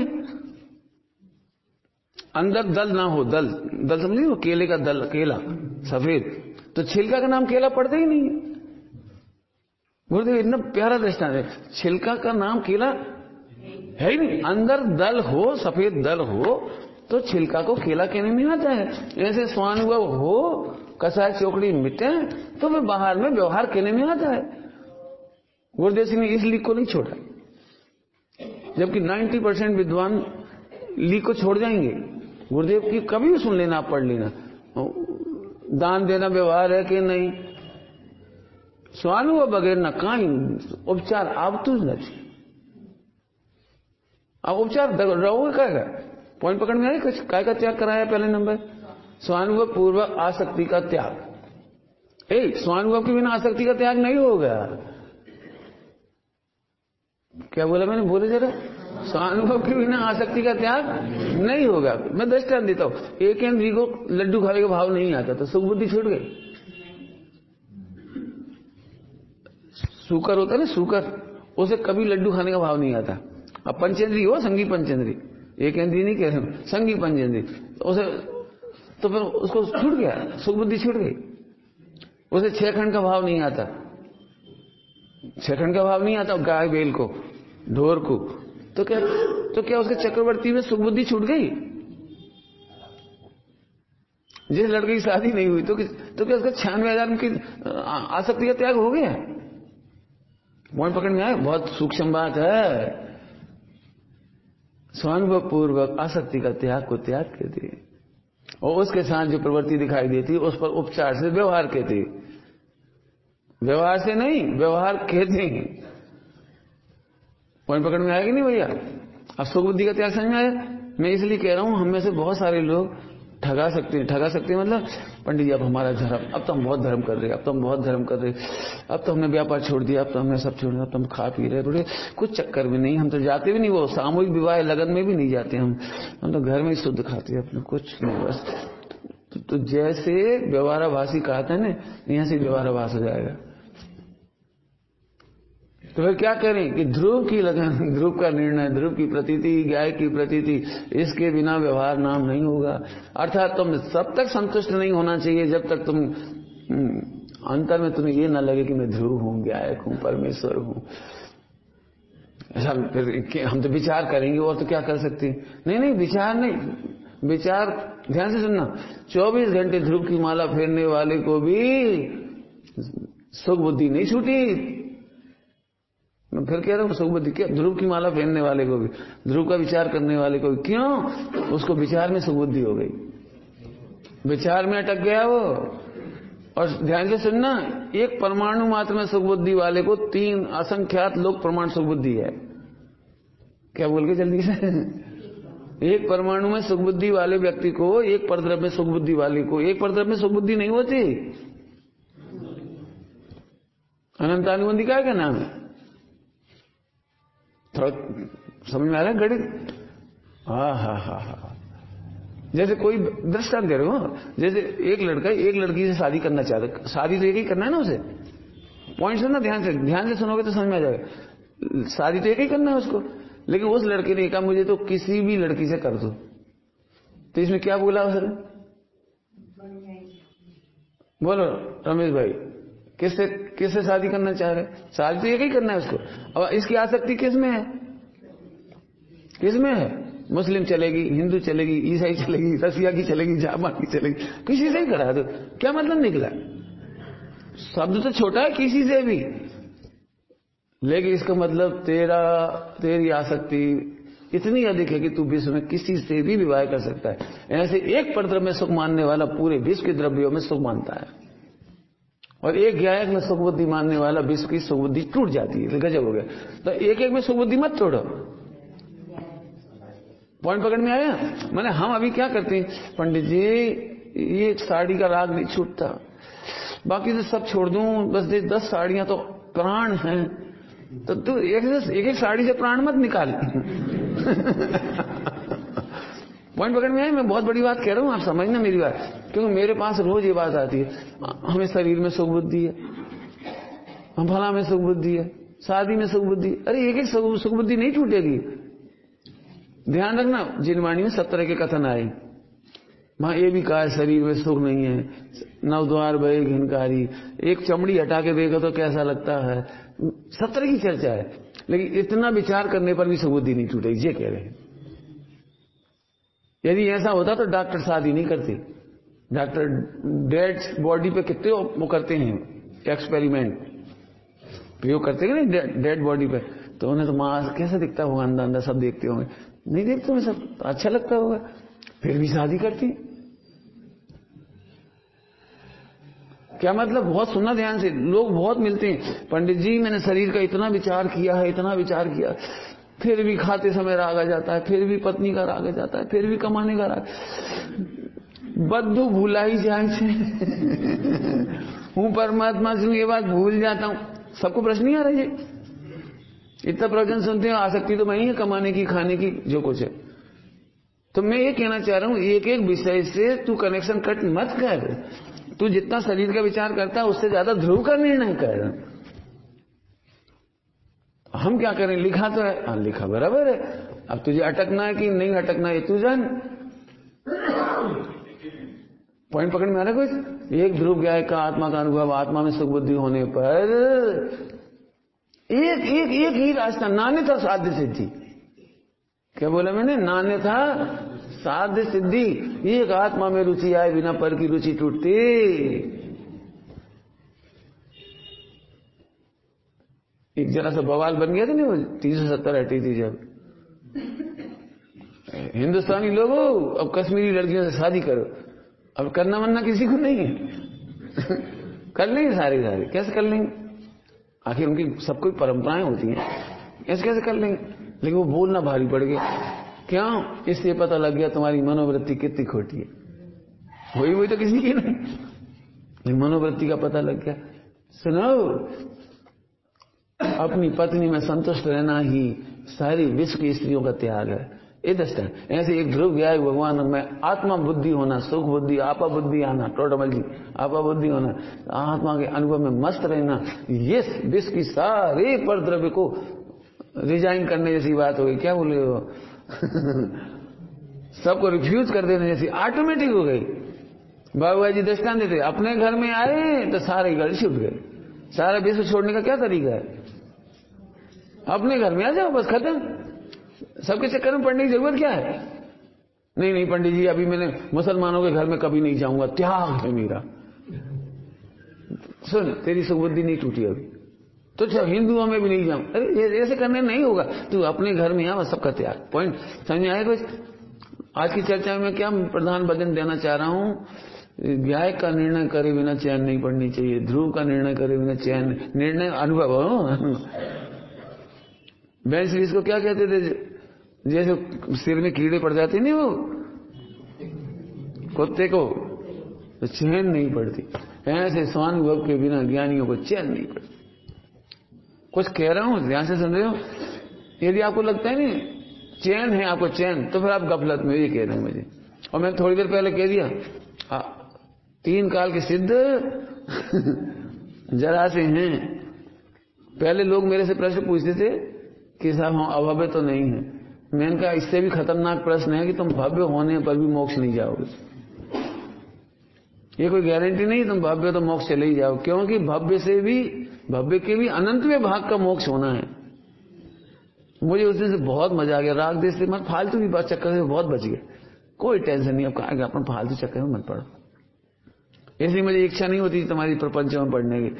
अंदर दल ना हो, दल दल समझिए, वो केले का दल, केला सफेद, तो छिलका का नाम केला पड़ता ही नहीं है। गुरुदेव इतना प्यारा दृष्टांत है, छिलका का नाम केला है ही नहीं, अंदर दल हो, सफेद दल हो, तो छिलका को केला कहने में आता है। ऐसे स्वानुभव हो, कसाय चौकड़ी मिटे, तो मैं बाहर में व्यवहार कहने में आता है। गुरुदेव सिंह ने इस लीक को नहीं छोड़ा, जबकि नब्बे परसेंट विद्वान लीक को छोड़ जाएंगे। गुरुदेव की कभी भी सुन लेना, आप पढ़ लेना, दान देना व्यवहार है कि नहीं, स्वानुभव बगैर न काई उपचार आवतुं ज નથી। अब उपचार रहोगे क्या, पॉइंट पकड़ में आए, काय का त्याग कराया पहले नंबर, स्वानुभव पूर्वक आसक्ति का त्याग। ए स्वानुभव के बिना आसक्ति का त्याग नहीं होगा। क्या बोला मैंने, बोले जरा, स्वानुभव के बिना आसक्ति का त्याग नहीं होगा। मैं दृष्टांत देता हूं, एक इंद्रिय को लड्डू खाने का भाव नहीं आता तो सुख बुद्धि छूट गई। शुकर होता है ना, शुकर, उसे कभी लड्डू खाने का भाव नहीं आता। अब पंचेंद्री हो, संगी पंचेंद्री, एक इंद्री नहीं कह रहे, संगी पंचेंद्री, तो उसे तो फिर उसको छूट गया, सुख बुद्धि छूट गई। उसे छह खंड का भाव नहीं आता, छह खंड का भाव नहीं आता गाय बैल को, ढोर को, तो क्या तो क्या उसके चक्रवर्ती में सुख बुद्धि छूट गई। जिस लड़के की शादी नहीं हुई तो तो क्या उसका छियानवे हजार की आसक्ति का त्याग हो गया। पॉइंट पकड़ में आए, बहुत सूक्ष्म बात है। स्वानुभव पूर्वक आसक्ति का त्याग को त्याग कहते हैं, और उसके साथ जो प्रवृत्ति दिखाई देती है उस पर उपचार से व्यवहार कहते हैं। व्यवहार से नहीं, व्यवहार कहते हैं। पॉइंट पकड़ में आएगी नहीं भैया। अब सुख बुद्धि का त्याग समझ में आया। मैं इसलिए कह रहा हूं, हम में से बहुत सारे लोग ठगा सकते हैं, ठगा सकते हैं मतलब, पंडित जी अब हमारा धर्म, अब तो हम बहुत धर्म कर रहे हैं, अब तो हम बहुत धर्म कर रहे हैं, अब तो हमने व्यापार छोड़ दिया, अब तो हमने सब छोड़ दिया, अब तो हम खा पी रहे थोड़े, कुछ चक्कर में नहीं, हम तो जाते भी नहीं, वो सामूहिक विवाह लगन में भी नहीं जाते हम हम तो घर में ही शुद्ध खाते हैं अपने, कुछ नहीं, बस तो, तो जैसे व्यवहाराभासी कहा था ना, यहां से व्यवहाराभास हो जाएगा। तो फिर क्या करें कि ध्रुव की लगन, ध्रुव का निर्णय, ध्रुव की प्रतीति, गाय की प्रतीति, इसके बिना व्यवहार नाम नहीं होगा। अर्थात तुम सब तक संतुष्ट नहीं होना चाहिए जब तक तुम अंतर में तुम्हें ये ना लगे कि मैं ध्रुव हूं, गायक हूं, परमेश्वर हूं। ऐसा फिर हम तो विचार करेंगे और तो क्या कर सकते हैं। नहीं नहीं, विचार नहीं, विचार ध्यान से सुनना। चौबीस घंटे ध्रुव की माला फेरने वाले को भी सुख बुद्धि नहीं छूटी। मैं फिर कह रहा हूं सुख बुद्धि क्या, ध्रुव की माला फेरने वाले को भी, ध्रुव का विचार करने वाले को भी। क्यों? उसको विचार में सुख बुद्धि हो गई, विचार में अटक गया वो। और ध्यान से सुनना, एक परमाणु मात्र में सुख बुद्धि वाले को तीन असंख्यात लोक प्रमाण सुख बुद्धि है। क्या बोल के जल्दी से एक परमाणु में सुख बुद्धि वाले व्यक्ति को, एक परद्रव्य में सुख बुद्धि वाले को, एक परद्रव्य में सुख बुद्धि नहीं होती। अनंतानुबंधी का क्या नाम है? थोड़ा समझ में आ रहा है गणित? हा हा हा हा। जैसे कोई दृष्टांत दे रहे हो, जैसे एक लड़का एक लड़की से शादी करना चाहता, शादी तो एक ही करना है ना उसे। पॉइंट सुनना ध्यान से, ध्यान से सुनोगे तो समझ में आ जाएगा। शादी तो एक ही करना है उसको, लेकिन उस लड़के ने कहा मुझे तो किसी भी लड़की से कर दो। तो इसमें क्या बोला उसने? बोलो रमेश भाई, किससे किससे शादी करना चाह रहे? शादी तो एक ही करना है उसको। अब इसकी आसक्ति किस में है? किस में है? मुस्लिम चलेगी, हिंदू चलेगी, ईसाई चलेगी, रसिया की चलेगी, जापान की चलेगी, किसी से ही करा दो। क्या मतलब निकला? शब्द तो छोटा है, किसी से भी, लेकिन इसका मतलब तेरा तेरी आसक्ति इतनी अधिक है कि तू विश्व में किसी से भी विवाह कर सकता है। ऐसे एक परद्रव्य में सुख मानने वाला पूरे विश्व के द्रव्यों में सुख मानता है, और एक गायक में सुख बुद्धि मानने वाला विश्व की सुख बुद्धि टूट जाती है। गजब हो गया। तो एक एक में सुख बुद्धि मत तोड़ो। पॉइंट पकड़ में आया? मैंने हम अभी क्या करते हैं, पंडित जी ये साड़ी का राग नहीं छूटता, बाकी तो सब छोड़ दूं, बस ये दस साड़ियां तो प्राण हैं। तो तू एक एक, एक साड़ी से प्राण मत निकाल। पॉइंट पकड़ में आया? मैं बहुत बड़ी बात कह रहा हूं, आप समझना मेरी बात, क्योंकि मेरे पास रोज ये बात आती है। हमें शरीर में सुख बुद्धि है, हम फला में सुख बुद्धि है, शादी में सुख बुद्धि। अरे एक एक सुख बुद्धि नहीं टूटेगी। ध्यान रखना, जिनवाणी में सब तरह के कथन आए, वहां ये भी कहा शरीर में सुख नहीं है, नवद्वार भय घिनकारी, एक चमड़ी हटा के देखो तो कैसा लगता है, सब तरह की चर्चा है। लेकिन इतना विचार करने पर भी सुख बुद्धि नहीं टूटेगी, ये कह रहे हैं। यदि ऐसा होता तो डॉक्टर शादी नहीं करते। डॉक्टर डेड बॉडी पे कितने वो करते हैं एक्सपेरिमेंट, प्रयोग करते हैं ना डेड बॉडी पे, तो उन्हें तो मांस कैसा दिखता होगा, अंदर अंदर सब देखते होंगे, नहीं देखते होंगे सब, तो अच्छा लगता होगा, फिर भी शादी करती। क्या मतलब? बहुत सुनना ध्यान से, लोग बहुत मिलते हैं, पंडित जी मैंने शरीर का इतना विचार किया है, इतना विचार किया, फिर भी खाते समय राग आ जाता है, फिर भी पत्नी का राग आ जाता है, फिर भी कमाने का राग, बद्दू भूला ही जाए से हूं परमात्मा से, ये बात भूल जाता हूं। सबको प्रश्न नहीं आ रहा है? इतना प्रवचन सुनते हो, आसक्ति तो मैं ही है कमाने की, खाने की, जो कुछ है। तो मैं ये कहना चाह रहा हूं, एक एक विषय से तू कनेक्शन कट मत कर। तू जितना शरीर का विचार करता है उससे ज्यादा ध्रुव का निर्णय कर। हम क्या करें? लिखा तो है, हाँ लिखा बराबर है, अब तुझे अटकना है कि नहीं अटकना है तू जान। पॉइंट पकड़ में आ रहा है कुछ? एक ध्रुव गायक का आत्मा का अनुभव, आत्मा में सुख बुद्धि होने पर एक एक एक ही रास्ता, नान्य था साध्य सिद्धि। क्या बोला मैंने? नान्य था साध्य सिद्धि। एक आत्मा में रुचि आए बिना पर की रुचि टूटती। एक जरा सा बवाल बन गया था ना, वो तीन सौ सत्तर हटी थी जब, हिंदुस्तानी लोगों अब कश्मीरी लड़कियों से शादी करो, अब करना मनना किसी को नहीं है। कर लेंगे सारे सारे, कैसे कर लेंगे? आखिर उनकी सब कोई परंपराएं होती हैं, ऐसे कैसे कर लेंगे? लेकिन वो बोलना भारी पड़ गया। क्यों? इससे पता लग गया तुम्हारी मनोवृत्ति कितनी खोटी है। वही वही तो किसी की नहीं, लेकिन मनोवृत्ति का पता लग गया। सुनो, अपनी पत्नी में संतुष्ट रहना ही सारी विश्व की स्त्रियों का त्याग है। ये दृष्टांत। ऐसे एक ध्रुव गया भगवान में आत्मा बुद्धि होना, सुख बुद्धि, आपा बुद्धि आना, टोटमल जी आपा बुद्धि होना, आत्मा के अनुभव में मस्त रहना, ये विश्व की सारे पर द्रव्य को रिजाइन करने जैसी बात हो गई। क्या बोले हो सबको रिफ्यूज कर देने जैसी ऑटोमेटिक हो गई। बाबा जी दृष्टांत देते, अपने घर में आए तो सारे घर छूट गए। सारा विश्व छोड़ने का क्या तरीका है? अपने घर में आ जाओ, बस खत्म। सबके चक्कर में पढ़ने की जरूरत क्या है? नहीं नहीं पंडित जी, अभी मैंने मुसलमानों के घर में कभी नहीं जाऊंगा, त्याग है मेरा। सुन, तेरी सुबुद्धि नहीं टूटी अभी तो अच्छा हिंदुओं में भी नहीं जाऊं। अरे ऐसे करने नहीं होगा, तू अपने घर में आ, सबका त्याग। पॉइंट समझ में आया कुछ? आज की चर्चा में क्या प्रधान वचन देना चाह रहा हूं? गाय का निर्णय करे बिना चैन नहीं पड़नी चाहिए, ध्रुव का निर्णय करे बिना चैन, निर्णय अनुभव हो। बेंच लीस को क्या कहते थे? जैसे सिर में कीड़े पड़ जाते नहीं वो कुत्ते को, तो चैन नहीं पड़ती। ऐसे स्वानुभव के बिना ज्ञानियों को चैन नहीं पड़ती। कुछ कह रहा हूं, ध्यान से सुन रहे हो? यदि आपको लगता है नहीं चैन है आपको चैन, तो फिर आप गफलत में ये कह रहे हैं मुझे। और मैंने थोड़ी देर पहले कह दिया, आ, तीन काल के सिद्ध जरा से हैं। पहले लोग मेरे से प्रश्न पूछते थे कि साहब हम अभव्य तो नहीं है। मैंने कहा इससे भी खतरनाक प्रश्न है कि तुम भव्य होने पर भी मोक्ष नहीं जाओगे। ये कोई गारंटी नहीं तुम भव्य तो मोक्ष चले ही जाओ, क्योंकि भव्य से भी, भव्य के भी अनंतवें भाग का मोक्ष होना है। मुझे उस दिन से बहुत मजा आ गया। राग देश से मैं फालतू की बात चक्कर से बहुत बच गया। कोई टेंशन नहीं, अब कहा अपन फालतू चक्कर में मत पड़ो। इसलिए मुझे इच्छा नहीं होती तुम्हारी प्रपंच में पढ़ने की।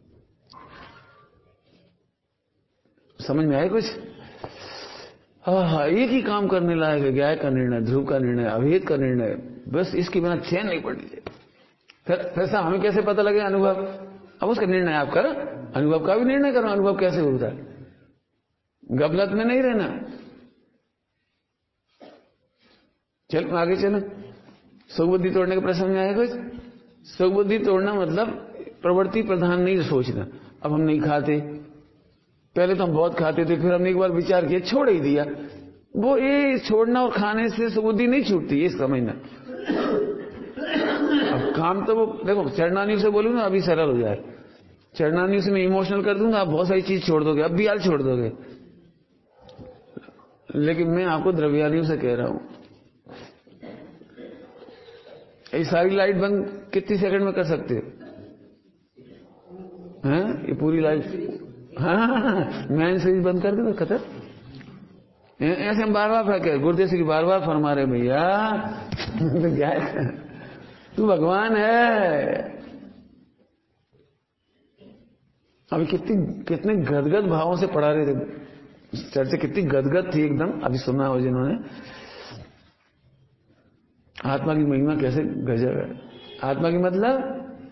समझ में आए कुछ? हाँ, एक ही काम करने लायक है, गाय का निर्णय, ध्रुव का निर्णय, अभेद का निर्णय, बस इसके बिना चैन नहीं पड़नी चाहिए। फिर ऐसा हमें कैसे पता लगे अनुभव? अब उसका निर्णय आप करो, अनुभव का भी निर्णय करो। अनुभव कैसे होता है? गफलत में नहीं रहना। चल आगे चलो। सुखबुद्धि तोड़ने का प्रश्न में आया कुछ? सुखबुद्धि तोड़ना मतलब प्रवृत्ति प्रधान नहीं सोचना। अब हम नहीं खाते, पहले तो हम बहुत खाते थे, फिर हमने एक बार विचार किया, छोड़ ही दिया। वो ये छोड़ना और खाने से सुबुद्धि नहीं छूटती, ये समझना। अब काम तो वो देखो, चरणानी से बोलूं ना अभी सरल हो जाए। चरणानी से मैं इमोशनल कर दूंगा, आप बहुत सारी चीज छोड़ दोगे, अब भी यार छोड़ दोगे। लेकिन मैं आपको द्रव्यानियों से कह रहा हूं, ये सारी लाइट बंद कितनी सेकंड में कर सकते हो? हैं? ये पूरी लाइट, हाँ मैन स्विच बंद कर दे खतर। ऐसे हम बार बार फैके गुरुदेव की बार बार फरमा रहे भैया तो क्या है? तू भगवान है। अभी कितनी कितने गदगद भावों से पढ़ा रहे थे, चर्चा कितनी गदगद थी एकदम। अभी सुना हो जिन्होंने, आत्मा की महिमा कैसे गजब है। आत्मा की मतलब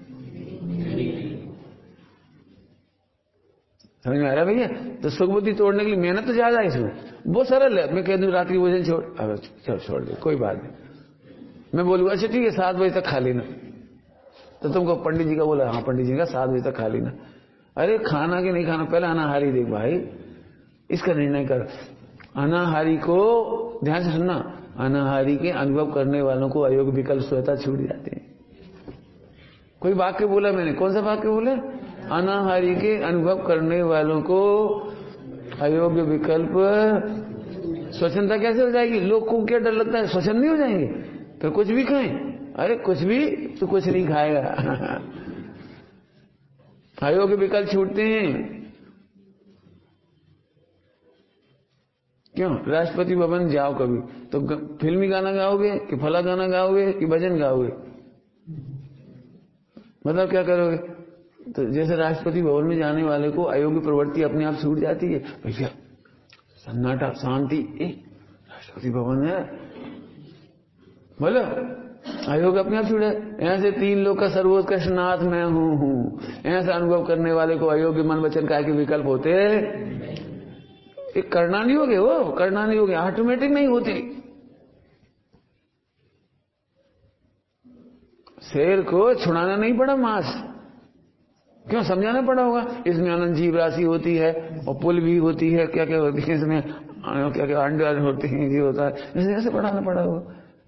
समझ में आ रहा भैया? तो सुखबुद्धि तोड़ने के लिए मेहनत तो ज्यादा है इसमें, बहुत सरल है। मैं कह दूं रात्रि भोजन छोड़, अब चल छोड़ दे, कोई बात नहीं। मैं बोलूंगा अच्छा ठीक है सात बजे तक खा लेना, तो तुमको पंडित जी का बोला, हाँ पंडित जी का सात बजे तक खा लेना। अरे खाना कि नहीं खाना, पहले अनाहारी देख भाई, इसका निर्णय कर। अनाहारी को ध्यान से सुनना, अनाहारी के अनुभव करने वालों को अयोग विकल्प स्वतः छूट जाते हैं। कोई वाक्य बोला मैंने, कौन सा वाक्य बोला? अनाहारी के अनुभव करने वालों को अयोग्य विकल्प स्वच्छंदता कैसे हो जाएगी? लोग को क्या डर लगता है, स्वच्छंद नहीं हो जाएंगे? फिर कुछ भी खाएं, अरे कुछ भी तो कुछ नहीं खाएगा। अयोग्य विकल्प छूटते हैं। क्यों? राष्ट्रपति भवन जाओ कभी तो फिल्मी गाना गाओगे कि फला गाना गाओगे कि भजन गाओगे? मतलब क्या करोगे? तो जैसे राष्ट्रपति भवन में जाने वाले को अयोग्य प्रवृत्ति अपने आप छूट जाती है। भैया सन्नाटा, शांति, राष्ट्रपति भवन है, बोलो अयोग अपने आप छूट है। ऐसे तीन लोग का सर्वोत्कृष्ट नाथ मैं हूं हूं ऐसा अनुभव करने वाले को अयोग्य मन वचन काय के विकल्प होते एक करना नहीं होगे, वो करना नहीं होगे, ऑटोमेटिक नहीं होती। शेर को छुड़ाना नहीं पड़ा मांस, क्यों? समझाना पड़ा होगा। इसमें अनंत जीव राशि होती है और पुल भी होती है, क्या क्या होती है इसमें, क्या क्या अंडे वाले होते हैं, ये होता है, ऐसे ऐसे पढ़ाना पड़ा हो।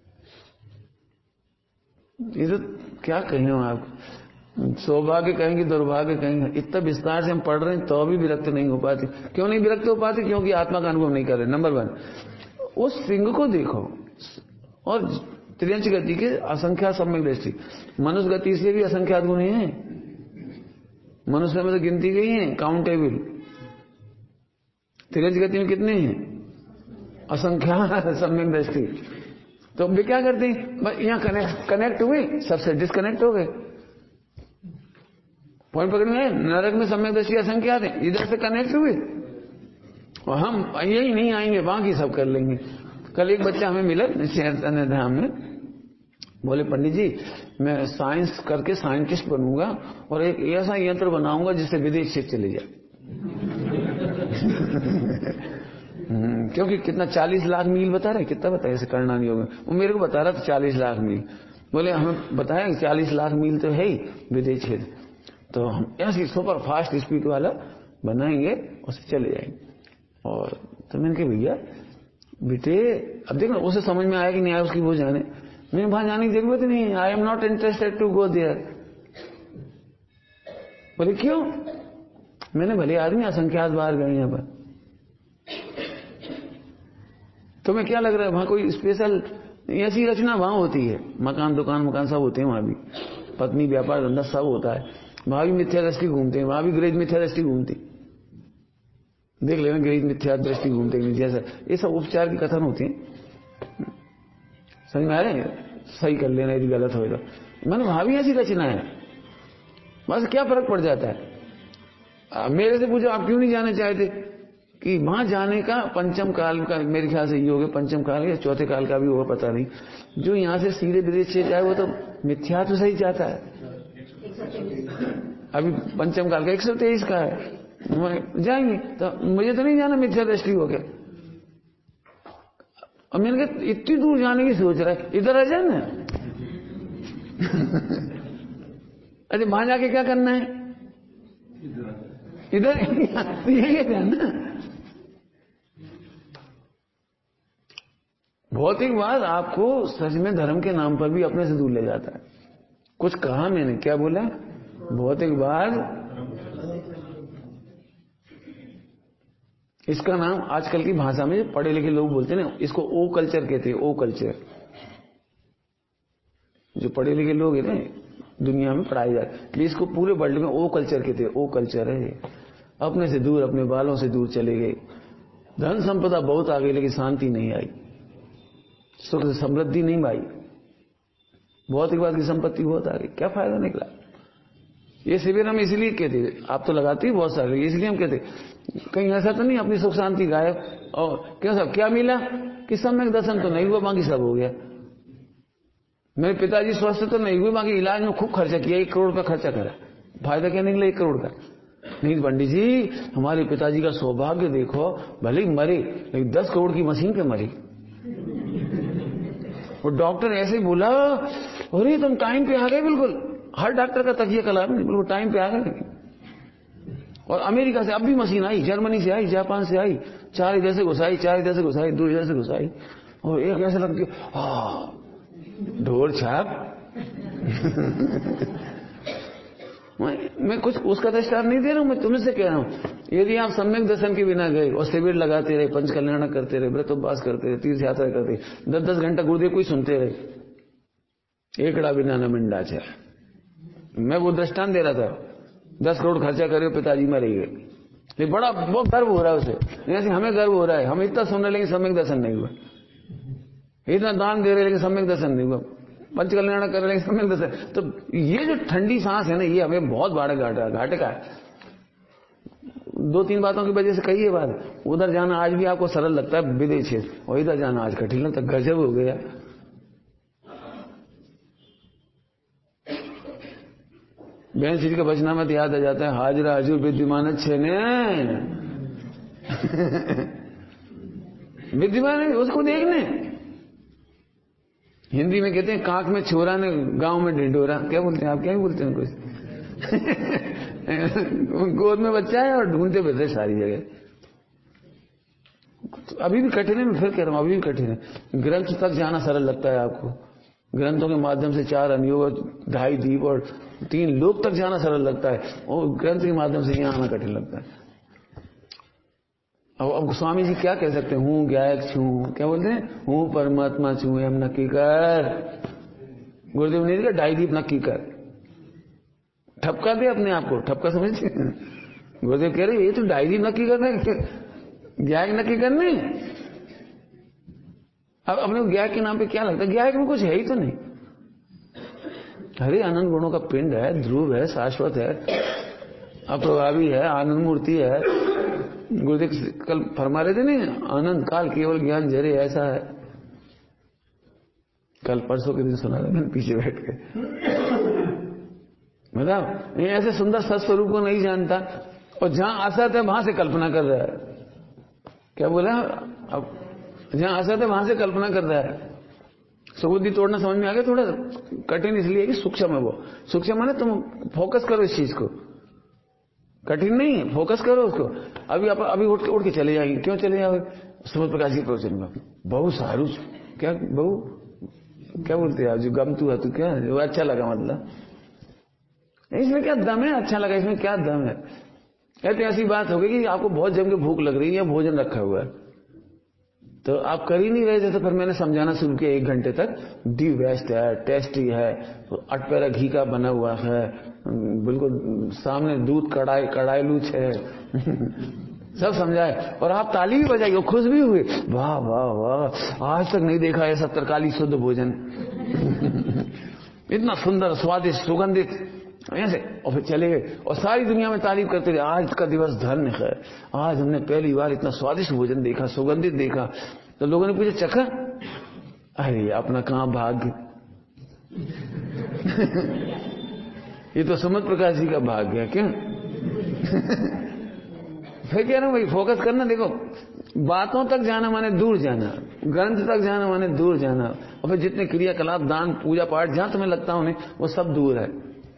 ये तो क्या कहें आप, सौभाग्य कहेंगे, दुर्भाग्य कहेंगे। इतना विस्तार से हम पढ़ रहे हैं तो भी विरक्त नहीं हो पाते। क्यों नहीं विरक्त हो पाते? क्योंकि आत्मा का अनुभव नहीं कर रहे। नंबर वन, उस सिंह को देखो और त्रियंच गति के असंख्यात सम्यक दृष्टि। मनुष्य गति से भी असंख्यात गुण है, मनुष्य में तो गिनती गई है, काउंटेबल। त्रियंच गति में कितने हैं? असंख्यात सम्यक दृष्टि। तो वे क्या करते हैं, बस यहां कनेक्ट कनेक्ट हुए, सबसे डिस्कनेक्ट हो गए। पॉइंट पकड़ में, नरक में सम्यक दृष्टि असंख्यात है, इधर से कनेक्ट हुए और हम यही नहीं आएंगे, बाकी सब कर लेंगे। कल एक बच्चा हमें मिला निश्चय धाम में, बोले पंडित जी मैं साइंस करके साइंटिस्ट बनूंगा और एक ऐसा यंत्र बनाऊंगा जिससे विदेश से चले जाए। क्योंकि कितना चालीस लाख मील बता रहे, कितना बताया, ऐसे करना नहीं होगा। वो मेरे को बता रहा था चालीस लाख मील। बोले हमें बताया चालीस लाख मील तो है ही विदेश क्षेत्र, तो हम ऐसी सुपर फास्ट स्पीड वाला बनाएंगे, उससे चले जाएंगे। और तो मैंने कहा भैया बेटे अब देखो उसे समझ में आया कि नहीं आया उसकी वो जाने, मैंने वहां जाने की जरूरत नहीं है। I am not interested to go there. बोले क्यों? मैंने भले आदमी असंख्यात बार गए यहां पर, तुम्हें क्या लग रहा है वहां कोई स्पेशल ऐसी रचना वहां होती है? मकान दुकान मकान सब होते हैं वहां भी, पत्नी व्यापार धंधा सब होता है। वहां भी मिथ्या दृष्टि घूमते हैं, वहां भी ग्रेज मिथ्या दृष्टि घूमती, देख लेना ग्रेज मिथ्या दृष्टि घूमते हैं जैसा। ये सब उपचार की कथन होती है, समझ में आ रहे हैं? सही कर लेना यदि गलत हो तो। मैंने वहां भी ऐसी रचना है, बस क्या फर्क पड़ जाता है? आ, मेरे से पूछो आप क्यों नहीं जाना चाहते? कि वहां जाने का पंचम काल का मेरे ख्याल से ये होगा, पंचम काल या चौथे काल का भी होगा पता नहीं। जो यहां से सीधे विदेश से जाए वो तो मिथ्या तो सही जाता है। अभी पंचम काल का एक सौ तेईस का है, जाएंगे तो मुझे तो नहीं जाना मिथ्या दृष्टि हो गया। अब मैंने कहा इतनी दूर जाने की सोच रहा है, इधर आ जाए ना। अरे वहां जाके क्या करना है? इधर यही करना। भौतिकवाद आपको सच में धर्म के नाम पर भी अपने से दूर ले जाता है। कुछ कहा मैंने, क्या बोला? भौतिकवाद, इसका नाम आजकल की भाषा में पढ़े लिखे लोग बोलते हैं ना, इसको ओ कल्चर कहते हैं। ओ कल्चर, जो पढ़े लिखे लोग हैं ना दुनिया में पढ़ाए जाते, इसको पूरे वर्ल्ड में ओ कल्चर कहते हैं। ओ कल्चर है, अपने से दूर, अपने बालों से दूर चले गए। धन संपदा बहुत आ गई लेकिन शांति नहीं आई, सुख समृद्धि नहीं आई। भौतिकवाद की संपत्ति बहुत आ गई, क्या फायदा निकला? ये शिविर हम इसलिए कहते, आप तो लगाते ही बहुत सारे, इसलिए हम कहते कहीं ऐसा तो नहीं अपनी सुख शांति गायब। और क्या सब क्या मिला कि सम्यक दर्शन तो नहीं हुआ, बाकी सब हो गया। मेरे पिताजी स्वस्थ तो नहीं हुए, बाकी इलाज में खूब खर्चा किया, एक करोड़ का खर्चा करा, फायदा क्या निकला? एक करोड़ का नहीं। पंडित जी हमारे पिताजी का सौभाग्य देखो, भले ही मरे लेकिन दस करोड़ की मशीन पे मरे। वो डॉक्टर ऐसे बोला, अरे तुम टाइम पे आ गए बिल्कुल। हर डॉक्टर का तकिया कलाम नहीं, बिल्कुल टाइम पे आ गए। और अमेरिका से अब भी मशीन आई, जर्मनी से आई, जापान से आई, चार इधर से घुसाई, चार इधर से घुसाई, दो इधर से घुसाई, और एक ऐसे लगती है ढोर छाप। मैं, मैं कुछ उसका दृष्टांत नहीं दे रहा हूं, मैं तुमसे कह रहा हूं यदि आप सम्यक दर्शन के बिना गए और शिविर लगाते रहे, पंच कल्याण करते रहे, व्रतोपवास करते रहे, तीर्थ यात्रा करते, दस दस घंटा गुरुदेव कोई सुनते रहे, एकड़ा बिना न मिंडा छे। मैं वो दृष्टांत दे रहा था, दस करोड़ खर्चा करे पिताजी मर गए, लेकिन बड़ा बहुत गर्व हो रहा है उसे। जैसे हमें गर्व हो रहा है, हम इतना सुन रहे लेकिन सम्यक दर्शन नहीं हुआ, इतना दान दे रहे लेकिन सम्यक दर्शन नहीं हुआ, पंच कल्याण कर रहे सम्यक दर्शन। तो ये जो ठंडी सांस है ना, ये हमें बहुत बड़ा घाटा घाटे का है। दो तीन बातों की वजह से कही है बात। उधर जाना आज भी आपको सरल लगता है विदेश है, और इधर जाना आज कठिन लगता है। गजब हो गया। बहन श्री का बचना मत याद आ जाता है, हाजरा हजूर विद्यमान छे ने विद्यमान है, उसको देखने। हिंदी में कहते हैं कांख में छोरा ने गांव में ढिंढोरा, क्या बोलते हैं आप? क्या बोलते हैं कुछ? गोद में बच्चा है और ढूंढते फिरते सारी जगह। तो अभी भी कठिन है, मैं फिर कह रहा हूं अभी भी कठिन है। ग्रंथ तक जाना सरल लगता है आपको, ग्रंथों के माध्यम से चार अनुयोग, ढाई दीप और तीन लोक तक जाना सरल लगता है, और ग्रंथ के माध्यम से यहाँ आना कठिन लगता है। अब अब स्वामी जी क्या कह सकते हैं, हूँ गायक छू, क्या बोलते हैं, हूँ परमात्मा छू, हम नक्की कर। गुरुदेव ने कहा ढाई दीप नक्की कर, ठपका दे अपने आप को, ठपका समझते। गुरुदेव कह रहे ये तो ढाई दीप नक्की करना, गायक नक्की करने। अब अपने गायक के नाम पे क्या लगता है, गायक में कुछ है ही तो नहीं। हरे आनंद गुणों का पिंड है, ध्रुव है, शाश्वत है, अप्रभावी है, आनंद मूर्ति है। गुरुदेव कल फरमा रहे थे नहीं, आनंद काल केवल ज्ञान जरे ऐसा है। कल परसों के दिन सुना था मैंने पीछे बैठ के, मतलब ये ऐसे सुंदर सत्स्वरूप को नहीं जानता, और जहां असत है वहां से कल्पना कर रहा है। क्या बोला, अब जहां असत है वहां से कल्पना कर रहा है। सुबुद्धि तोड़ना समझ में आ गया, थोड़ा कठिन इसलिए है कि सूक्ष्म है वो। सूक्ष्म माने तुम फोकस करो इस चीज को, कठिन नहीं है, फोकस करो उसको। अभी आप अभी उठ के उठ के चले जाएंगे, क्यों चले जाओगे, समझ प्रकाश जी प्रवचन में बहु सारू, क्या बहु क्या बोलते हैं आप, जो गम तू है तू, क्या वो अच्छा लगा, मतलब इसमें क्या दम है, अच्छा लगा इसमें क्या दम है। कहते ऐसी बात हो गई कि आपको बहुत जम के भूख लग रही है, भोजन रखा हुआ है, तो आप कर ही नहीं रहे थे, तो फिर मैंने समझाना शुरू किया एक घंटे तक, डी बेस्ट है, टेस्टी है, अटपेरा घी का बना हुआ है, बिल्कुल सामने दूध कड़ाई कड़ाई लूच है सब समझाए, और आप ताली भी बजाई, खुश भी हुए, वाह वाह वाह, आज तक नहीं देखा ऐसा तरकाली शुद्ध भोजन इतना सुंदर, स्वादिष्ट, सुगंधित, ऐसे। और फिर चले गए, और सारी दुनिया में तारीफ करते रहे, आज का दिवस धन्य है, आज हमने पहली बार इतना स्वादिष्ट भोजन देखा, सुगंधित देखा। तो लोगों ने पूछा चखा, अरे अपना कहां भाग्य ये तो सुमत प्रकाश जी का भाग्य है, क्या फिर कह रहा हूं भाई फोकस करना। देखो बातों तक जाना माने दूर जाना, ग्रंथ तक जाना माने दूर जाना, और फिर जितने क्रियाकलाप, दान, पूजा पाठ जहां तुम्हें लगता हो नहीं, वो सब दूर है।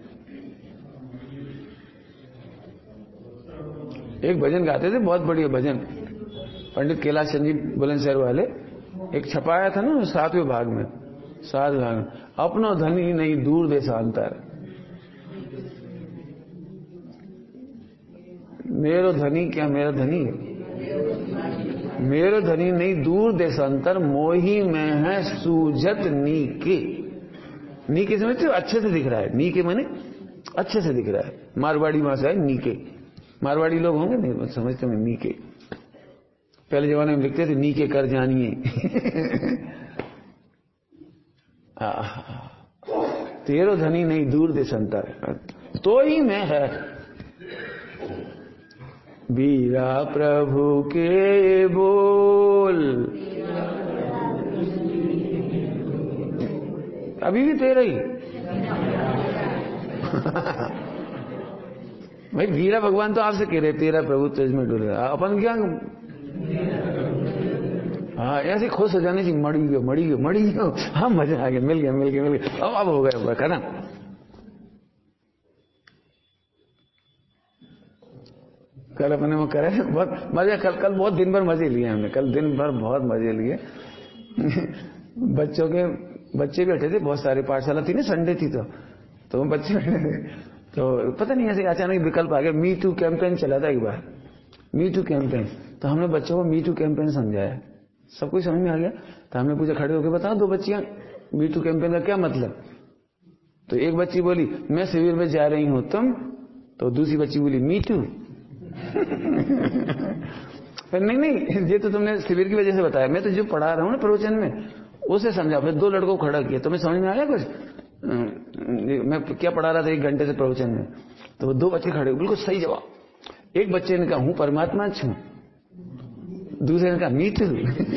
एक भजन गाते थे, बहुत बढ़िया भजन, पंडित कैलाश चंद जी बुलंदशहर वाले, एक छपाया था ना सातवें भाग में, सातवें भाग में, अपनो धनी नहीं दूर देशांतर, मेरो धनी क्या मेरा धनी है, मेरो धनी नहीं दूर देशांतर, मोही में है सूझत नीके। नीके समझते हो, अच्छे से दिख रहा है, नीके माने अच्छे से दिख रहा है, मारवाड़ी भाषा है नीके, मारवाड़ी लोग होंगे नहीं समझते मैं, नीके पहले जमाने में लिखते थे, नीके कर जानिए तेरो धनी नहीं दूर देशांतर, तो ही मैं है वीरा प्रभु के बोल, अभी भी तेरा ही भाई, वीरा भगवान तो आपसे कह रहे तेरा प्रभु तेज में डुल रहा, अपन क्या, हाँ ऐसे खुश हो जाने की, मड़ी गयो मड़ी गयो मड़ी गयो, हाँ मजा आ गया, मिल गया मिल गया मिल गया, अब अब हो गया खत्म। कल अपने में करे बहुत मजे, कल कल बहुत दिन भर मजे लिए हमने, कल दिन भर बहुत मजे लिए बच्चों के बच्चे बैठे थे, बहुत सारे पाठशाला थी ना, संडे थी तो तो बच्चे बैठे थे, तो पता नहीं ऐसे अचानक विकल्प आ गया, मी टू कैंपेन चला था एक बार, मी टू कैंपेन, तो हमने बच्चों को मी टू कैंपेन समझाया, सब कुछ समझ में आ गया। तो हमने पूछा खड़े होकर बताओ दो बच्चियां, मी टू कैंपेन का क्या मतलब। तो एक बच्ची बोली मैं शिविर में जा रही हूं तुम, तो दूसरी बच्ची बोली मी टू नहीं नहीं ये तो तुमने शिविर की वजह से बताया, मैं तो जो पढ़ा रहा हूं ना प्रवचन में उसे समझा। फिर दो लड़कों को खड़ा किया, तुम्हें समझ में आया कुछ, मैं क्या पढ़ा रहा था एक घंटे से प्रवचन में, तो दो बच्चे खड़े, बिल्कुल सही जवाब। एक बच्चे ने कहा हूं परमात्मा छू, दूसरे ने कहा मी टू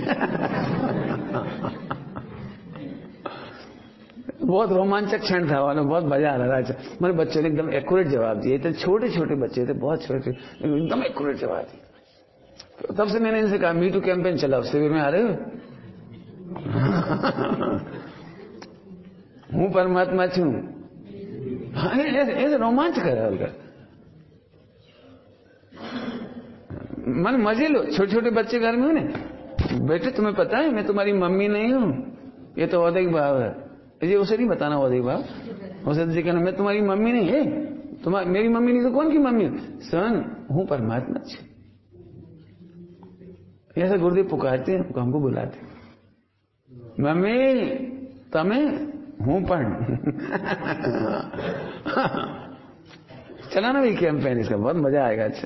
बहुत रोमांचक क्षण था, वाला बहुत मजा आ रहा था। मेरे बच्चों ने एकदम एक्यूरेट जवाब दिए, इतने छोटे छोटे बच्चे थे, बहुत छोटे, एकदम एक्यूरेट जवाब दिए। तो तब से मैंने इनसे कहा मी टू कैंपेन चलाओ, शिविर में आ रहे हो हूं परमात्मा छू, ऐसे रोमांच कर रहा। मन मजे लो। छोटे छोटे बच्चे घर में हो ना, बेटे तुम्हें पता है मैं तुम्हारी मम्मी नहीं हूं, ये तो औदिक भाव है। ये उसे नहीं बताना औदिक भाव, उसे तो कहना मैं तुम्हारी मम्मी नहीं है, तुम्हारी मेरी मम्मी नहीं तो कौन की मम्मी है? सन हूं परमात्मा से। ऐसा गुरुदेव पुकारते हैं, हमको बुलाते, मम्मी तमें हूं पण। चला ना भाई कैंपेन इसका, बहुत मजा आएगा। अच्छा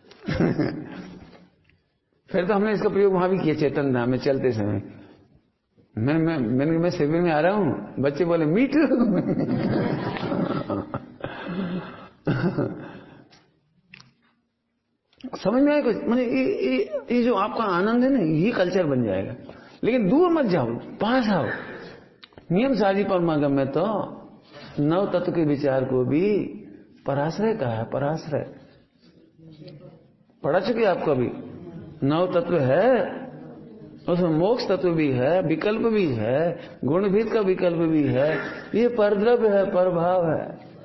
फिर तो हमने इसका प्रयोग वहां भी किया, चेतन धाम में चलते समय। मैं मैं मैंने मैं शिविर में आ रहा हूं, बच्चे बोले मीट। समझ में आया कुछ? मैंने ये, ये जो आपका आनंद है ना, ये कल्चर बन जाएगा। लेकिन दूर मत जाओ, पास आओ। नियम साजी परमागम में तो नव तत्व के विचार को भी पराश्रय कहा है। पराश्रय पढ़ा चुके आपको अभी? नव तत्व है, उसमें मोक्ष तत्व भी है, विकल्प भी है, गुणभेद का विकल्प भी है, ये परद्रव्य है, परभाव है।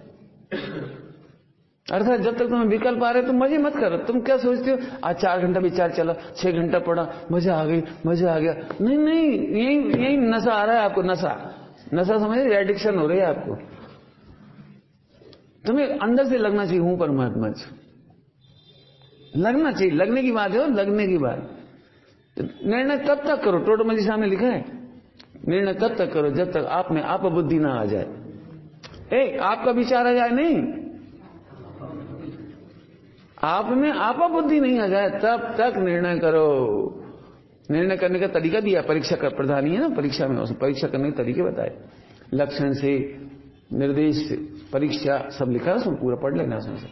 अर्थात जब तक तुम्हें विकल्प आ रहे तुम मजे मत करो। तुम क्या सोचते हो आज चार घंटा विचार चला, छह घंटा पढ़ा, मजा आ गई, मजा आ गया। नहीं नहीं, यही यही नशा आ रहा है आपको। नशा नशा समझे, एडिक्शन हो रही है आपको। तुम्हें अंदर से लगना चाहिए हूं परमात्मा से, लगना चाहिए। लगने की बात है, लगने की बात। निर्णय तब तक करो, टोटो मजी सामने लिखा है, निर्णय तब तक करो जब तक आप में आप बुद्धि ना आ जाए। ए, आपका विचार आ जाए नहीं, आप में आपा बुद्धि नहीं आ जाए तब तक निर्णय करो। निर्णय करने का तरीका दिया, परीक्षा का प्रधानी है ना, परीक्षा में उसने परीक्षा करने के तरीके बताए, लक्षण से, निर्देश से, परीक्षा सब लिखा है उसमें, पूरा पढ़ लेना उसमें से।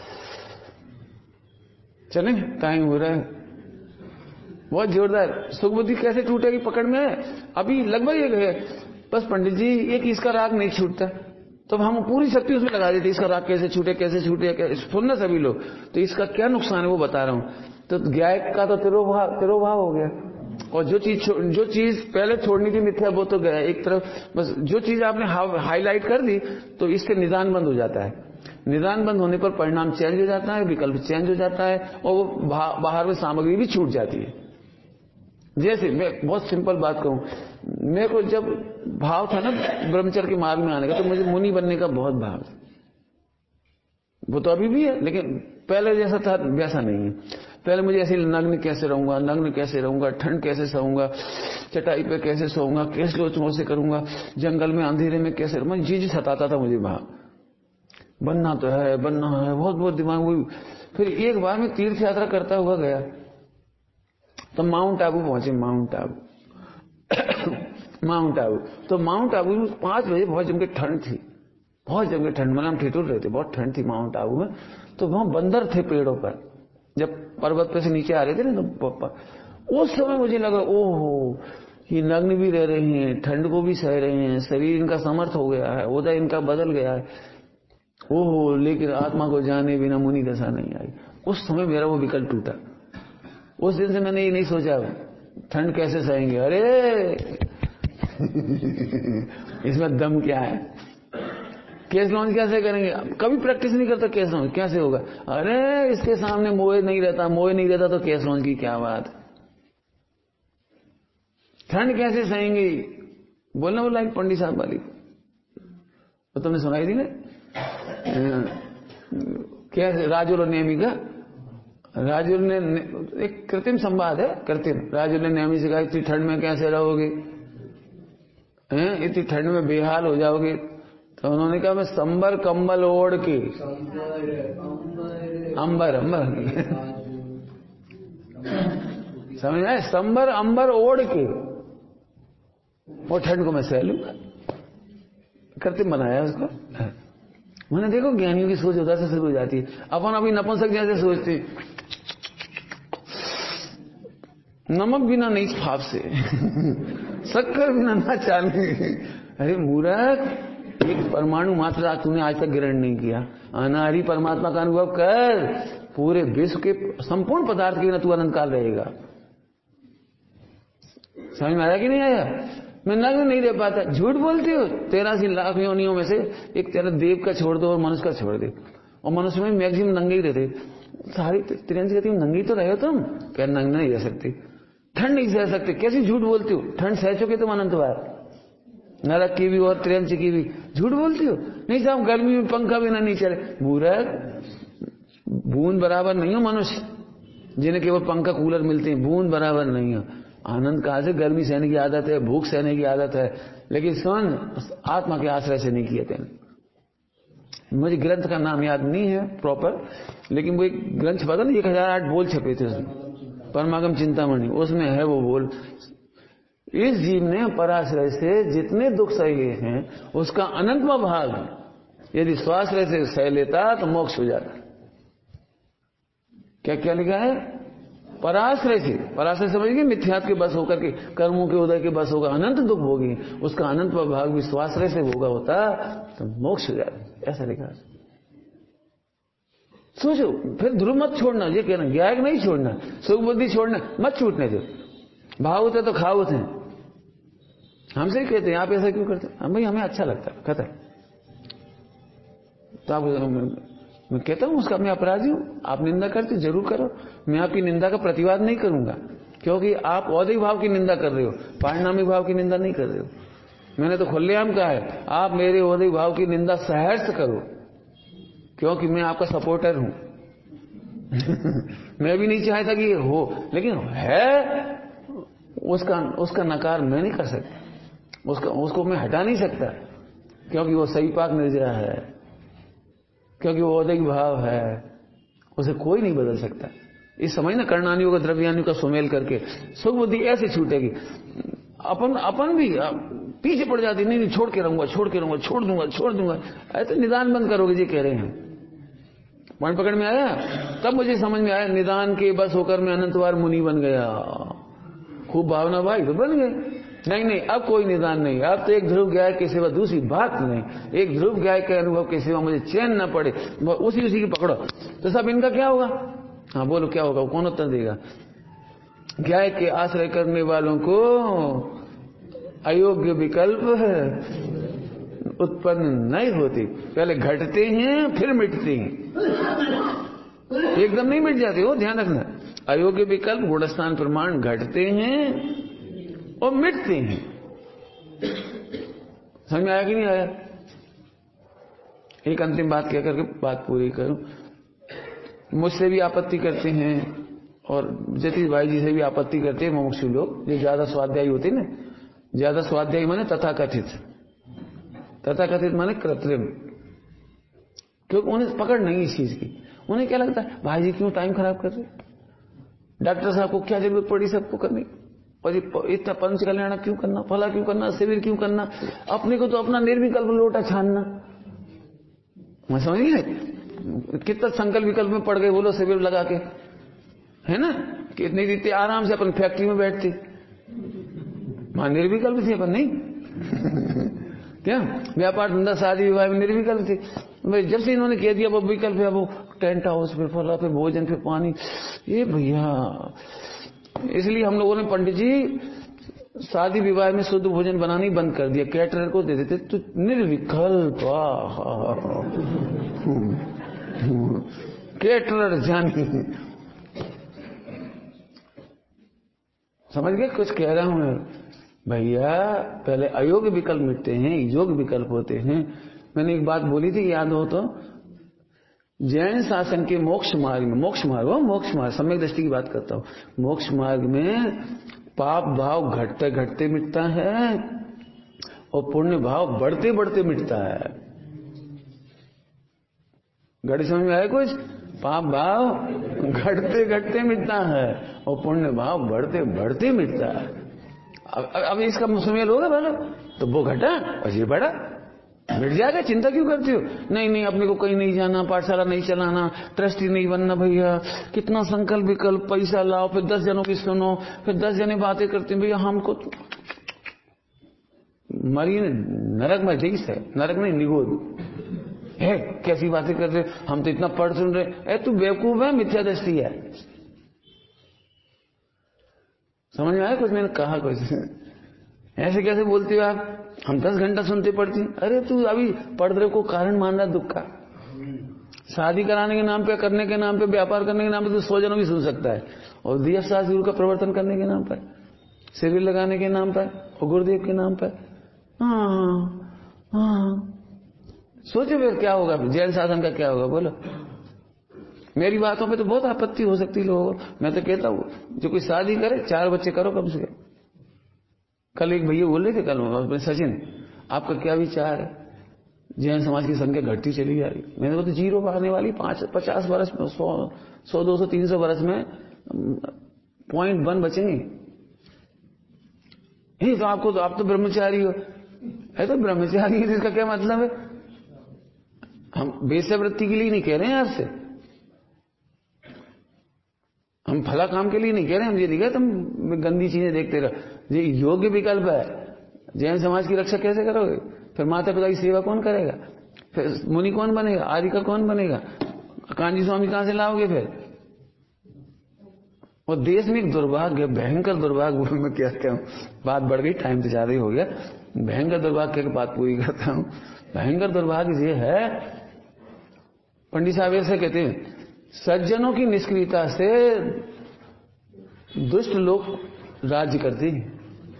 चलें, टाइम हो रहा है। बहुत जोरदार। सुख बुद्धि कैसे टूटेगी पकड़ में है अभी लगभग एक है। बस पंडित जी एक इसका राग नहीं छूटता, तो हम पूरी शक्ति उसमें लगा देते, इसका राग कैसे छूटे, कैसे छूटे, कैसे सुनना सभी लोग। तो इसका क्या नुकसान है वो बता रहा हूं। तो गायक का तो तिरोभाव तिरोभाव हो गया। और जो चीज जो चीज पहले छोड़नी थी मिथ्या, वो तो गया एक तरफ। बस जो चीज आपने हाईलाइट कर दी तो इसके निदान बंद हो जाता है। निदान बंद होने पर परिणाम चेंज हो जाता है, विकल्प चेंज हो जाता है, और वो बाहर में सामग्री भी छूट जाती है। जैसे मैं बहुत सिंपल बात कहूं, मेरे को जब भाव था ना ब्रह्मचर्य के मार्ग में आने का, तो मुझे मुनि बनने का बहुत भाव था। वो तो अभी भी है, लेकिन पहले जैसा था वैसा नहीं है। पहले मुझे ऐसे नग्न कैसे रहूंगा, नग्न कैसे रहूंगा, ठंड कैसे सहूंगा, चटाई पे कैसे सोऊंगा, कैसे लोचों से करूंगा, जंगल में अंधेरे में कैसे, मैं जी जी सताता था मुझे भाव। बनना तो है, बनना है, बहुत बहुत दिमाग हुई। फिर एक बार मैं तीर्थ यात्रा करता हुआ गया, तो माउंट आबू पहुंचे। माउंट आबू माउंट आबू तो माउंट आबू में पांच बजे बहुत जम के ठंड थी, बहुत जम के ठंड, मतलब ठिठुर रहे थे, बहुत ठंड थी माउंट आबू में। तो वहां बंदर थे पेड़ों पर, जब पर्वत पे से नीचे आ रहे थे ना, तो उस समय मुझे लगा ओहो ये नग्न भी रह रहे हैं, ठंड को भी सह रहे हैं, शरीर इनका समर्थ हो गया है, उदय इनका बदल गया है, ओहो, लेकिन आत्मा को जाने बिना मुनि दशा नहीं आई। उस समय मेरा वो विकल्प टूटा। उस दिन से मैंने ये नहीं सोचा ठंड कैसे सहेंगे, अरे इसमें दम क्या है, केस लॉन्च कैसे करेंगे, कभी प्रैक्टिस नहीं करता, केस लॉन्च कैसे होगा, अरे इसके सामने मोए नहीं रहता, मोए नहीं रहता तो केस लॉन्च की क्या बात, ठंड कैसे सहेंगे, बोलना बोला एक पंडित साहब वाली, तो तुमने सुनाई थी ना क्या, राजुल और नेमी का, राजुल ने एक कृत्रिम संवाद है, कृत्रिम, राजुल ने नेमी से कहा इतनी ठंड में कैसे रहोगे, हैं इतनी ठंड में बेहाल हो जाओगे, तो उन्होंने कहा मैं संबर कंबल ओढ़ के, अंबर अंबर समझ आए, संबर अंबर ओढ़ के वो ठंड को मैं सह लूंगा, कृत्रिम बनाया उसको। मैंने देखो ज्ञानियों की सोच उधर से शुरू हो जाती है, अपन अभी नपुंसक जैसे सोचते, नमक बिना नहीं फाप से शक्कर बिना ना चाले, अरे मूर्ख, एक परमाणु मात्रा तूने आज तक ग्रहण नहीं किया, अनाहरी परमात्मा का अनुभव कर, पूरे विश्व के संपूर्ण पदार्थ के बिना तू अनंत काल रहेगा। समझ में आया कि नहीं आया? मैं नग्न नहीं रह पाता, झूठ बोलती हो, तेरासी लाख योनियों में से एक तेरा देव का छोड़ दो और मनुष्य का छोड़ दे, और मनुष्य में मैक्सिमम नंगे ही रहते, सारी त्रियंशी कहती हूँ नंगी तो रहे हो तुम? क्या नंग नहीं रह सकती? ठंड नहीं सह सकते? कैसी झूठ बोलती हो? ठंड सह चुके तुम अनंत बार, नरक की भी और त्रियंशी की भी। झूठ बोलती हो? नहीं साहब गर्मी में पंखा भी ना नहीं चले। मूर्ख, बूंद बराबर नहीं हो मनुष्य जिन्हें केवल पंखा कूलर मिलते हैं, बूंद बराबर नहीं हो। आनंद कहां से? गर्मी सहने की आदत है, भूख सहने की आदत है, लेकिन सुन आत्मा के आश्रय से नहीं किए तेने। मुझे ग्रंथ का नाम याद नहीं है प्रॉपर, लेकिन वो एक ग्रंथ पता नहीं, एक हजार आठ बोल छपे थे उसमें, परमागम चिंतामणि, उसमें है वो बोल। इस जीव ने पराश्रय से जितने दुख सहे हैं उसका अनंतवा भाग यदि स्वाश्रय से सह लेता तो मोक्ष हो जाता। क्या क्या लिखा है? पराश्रय से, पराश्रय समझिए मिथ्यात्व के बस होकर के, कर्मों के उदय के बस होगा, अनंत दुख भोगी, उसका अनंत भाग भी स्वाश्रय से भोगा होता तो मोक्ष हो जाता। ऐसा लिखा। सोचो, फिर ध्रुव मत छोड़ना, ये कहना ज्ञायक नहीं छोड़ना, सुख बुद्धि छोड़ना मत, छूटने दो। भावुत है तो खावुत है, हमसे ही कहते हैं आप ऐसा क्यों करते? हम भाई हमें अच्छा लगता है, कहता है तो आप, मैं कहता हूं उसका मैं अपराधी हूं। आप निंदा करते जरूर करो, मैं आपकी निंदा का प्रतिवाद नहीं करूंगा, क्योंकि आप औदिक भाव की निंदा कर रहे हो, पारिणामिक भाव की निंदा नहीं कर रहे हो। मैंने तो खुलेआम कहा है आप मेरे औदिक भाव की निंदा सहर्ष करो, क्योंकि मैं आपका सपोर्टर हूं। मैं भी नहीं चाहता कि ये हो, लेकिन है उसका उसका नकार मैं नहीं कर सकता, उसका उसको मैं हटा नहीं सकता, क्योंकि वो सही पाक निर्जरा है, क्योंकि वो औदिक भाव है, उसे कोई नहीं बदल सकता। इस समय ना कर्णानियों का द्रव्यानियों का सुमेल करके सुख बुद्धि ऐसे छूटेगी, अपन अपन भी पीछे पड़ जाती, नहीं नहीं छोड़ के रहूंगा, छोड़ के रहूंगा, छोड़ दूंगा, छोड़ दूंगा। ऐसे निदान बंद करोगे जी, कह रहे हैं। पॉइंट पकड़ में आया? तब मुझे समझ में आया, निदान के बस होकर मैं अनंतवार मुनि बन गया। खूब भावना भाई तो बन गए। नहीं नहीं अब कोई निदान नहीं, अब तो एक ध्रुव गायक के सिवा दूसरी बात नहीं। एक ध्रुव गायक के अनुभव के सिवा मुझे चैन न पड़े, उसी उसी की पकड़ो। तो सब इनका क्या होगा? हाँ बोलो क्या होगा? कौन उत्तर देगा? गायक के आश्रय करने वालों को अयोग्य विकल्प उत्पन्न नहीं होती, पहले घटते हैं फिर मिटते हैं, एकदम नहीं मिट जाते हो, ध्यान रखना। अयोग्य विकल्प गुणस्थान प्रमाण घटते हैं और मिटते हैं। समझ में आया कि नहीं आया? एक अंतिम बात कह करके बात पूरी करूं। मुझसे भी आपत्ति करते हैं और जतीश भाई जी से भी आपत्ति करते हैं मुमुक्षु लोग, जो ज्यादा स्वाध्यायी होते ना, ज्यादा स्वाध्यायी माने तथाकथित, तथाकथित माने कृत्रिम, क्योंकि उन्हें पकड़ नहीं इस चीज की। उन्हें क्या लगता है भाई जी क्यों टाइम खराब कर रहे, डॉक्टर साहब को क्या जरूरत पड़ी सबको करने, और इतना पंच कल्याण क्यों करना, फला क्यों करना, शिविर क्यों करना, अपने को तो अपना निर्विकल्प लोटा छानना। मैं समझ नहीं, कितना संकल्प विकल्प में पड़ गए बोलो शिविर लगा के, है ना? कितनी रीति आराम से अपन फैक्ट्री में बैठती, वहां निर्विकल्प थी अपन, नहीं क्या? व्यापार धंधा शादी विवाह में निर्विकल्प थी। भाई जब से इन्होंने कह दिया वो विकल्प है, वो टेंट हाउस फिर फला फिर भोजन फिर पानी, ये भैया इसलिए हम लोगों ने पंडित जी शादी विवाह में शुद्ध भोजन बनाना ही बंद कर दिया, कैटरर को दे देते तो निर्विकल्प। कैटरर जानी, समझ गए कुछ कह रहा हूं मैं भैया? पहले अयोग्य विकल्प मिटते हैं, योग्य विकल्प होते हैं। मैंने एक बात बोली थी, याद हो तो, जैन शासन के मोक्ष मार्ग में, मोक्ष मार्ग हो मोक्ष मार्ग सम्यक दृष्टि की बात करता हूं, मोक्ष मार्ग में पाप भाव घटते घटते मिटता है और पुण्य भाव बढ़ते बढ़ते मिटता है। घड़ी समझ में आया कुछ? पाप भाव घटते घटते मिटता है और पुण्य भाव बढ़ते बढ़ते मिटता है। अब, अब इसका सुमेल होगा बोलो, तो वो घटा और ये बढ़ा, मिट जाएगा, चिंता क्यों करती हो? नहीं नहीं अपने को कहीं नहीं जाना, पाठशाला नहीं चलाना, ट्रस्टी नहीं बनना, भैया कितना संकल्प विकल्प, पैसा लाओ, फिर दस जनों की सुनो, फिर दस जने बातें करते हैं, भैया हमको मरी नरक में देश है, नरक नहीं निगोद है, कैसी बातें कर रहे, हम तो इतना पढ़ सुन रहे। ए तू बेवकूफ है, मिथ्या दृष्टि है। समझ में आया कुछ मैंने कहा? कुछ ऐसे कैसे बोलती हो आप? हम दस घंटा सुनते पढ़ती। अरे तू अभी पढ़ रहे को कारण मान रहा दुख का, शादी कराने के नाम पे, करने के नाम पे, व्यापार करने के नाम पे तो सौ जनों भी सुन सकता है। और दिव्य शास्त्र गुरु का प्रवर्तन करने के नाम पर, शिविर लगाने के नाम पर और गुरुदेव के नाम पर, हाँ हाँ, सोचो फिर क्या होगा, जेल शासन का क्या होगा बोलो। मेरी बातों पे तो बहुत आपत्ति हो सकती है लोगों को। मैं तो कहता हूँ जो कोई शादी करे चार बच्चे करो कम से कम। कल एक भैया बोल रहे थे, कल अपने सचिन, आपका क्या विचार है, जैन समाज की संख्या घटती चली जा रही। मैंने बोला तो जीरो आने वाली पांच पचास वर्ष में, सौ सौ दो सौ तीन सौ वर्ष में पॉइंट वन बचेंगे। नहीं तो आपको तो, आप तो ब्रह्मचारी हो, है तो ब्रह्मचारी है, इसका क्या मतलब है। हम वेश्यावृत्ति के लिए नहीं कह रहे हैं आपसे, हम भला काम के लिए नहीं कह रहे हैं। हम ये नहीं कह तुम गंदी चीजें देखते रहो। ये योग्य विकल्प है। जैन समाज की रक्षा कैसे करोगे? फिर माता पिता की सेवा कौन करेगा? फिर मुनि कौन बनेगा? आदि का कौन बनेगा? कांजी स्वामी कहां से लाओगे फिर? और देश में एक दुर्भाग्य, भयंकर दुर्भाग्य, मैं क्या कहूं, बात बढ़ गई, टाइम तो ज्यादा ही हो गया। भयंकर दुर्भाग्य की बात पूरी करता हूं। भयंकर दुर्भाग्य ये है, पंडित साहब ऐसे कहते हैं, सज्जनों की निष्क्रियता से दुष्ट लोग राज्य करते हैं।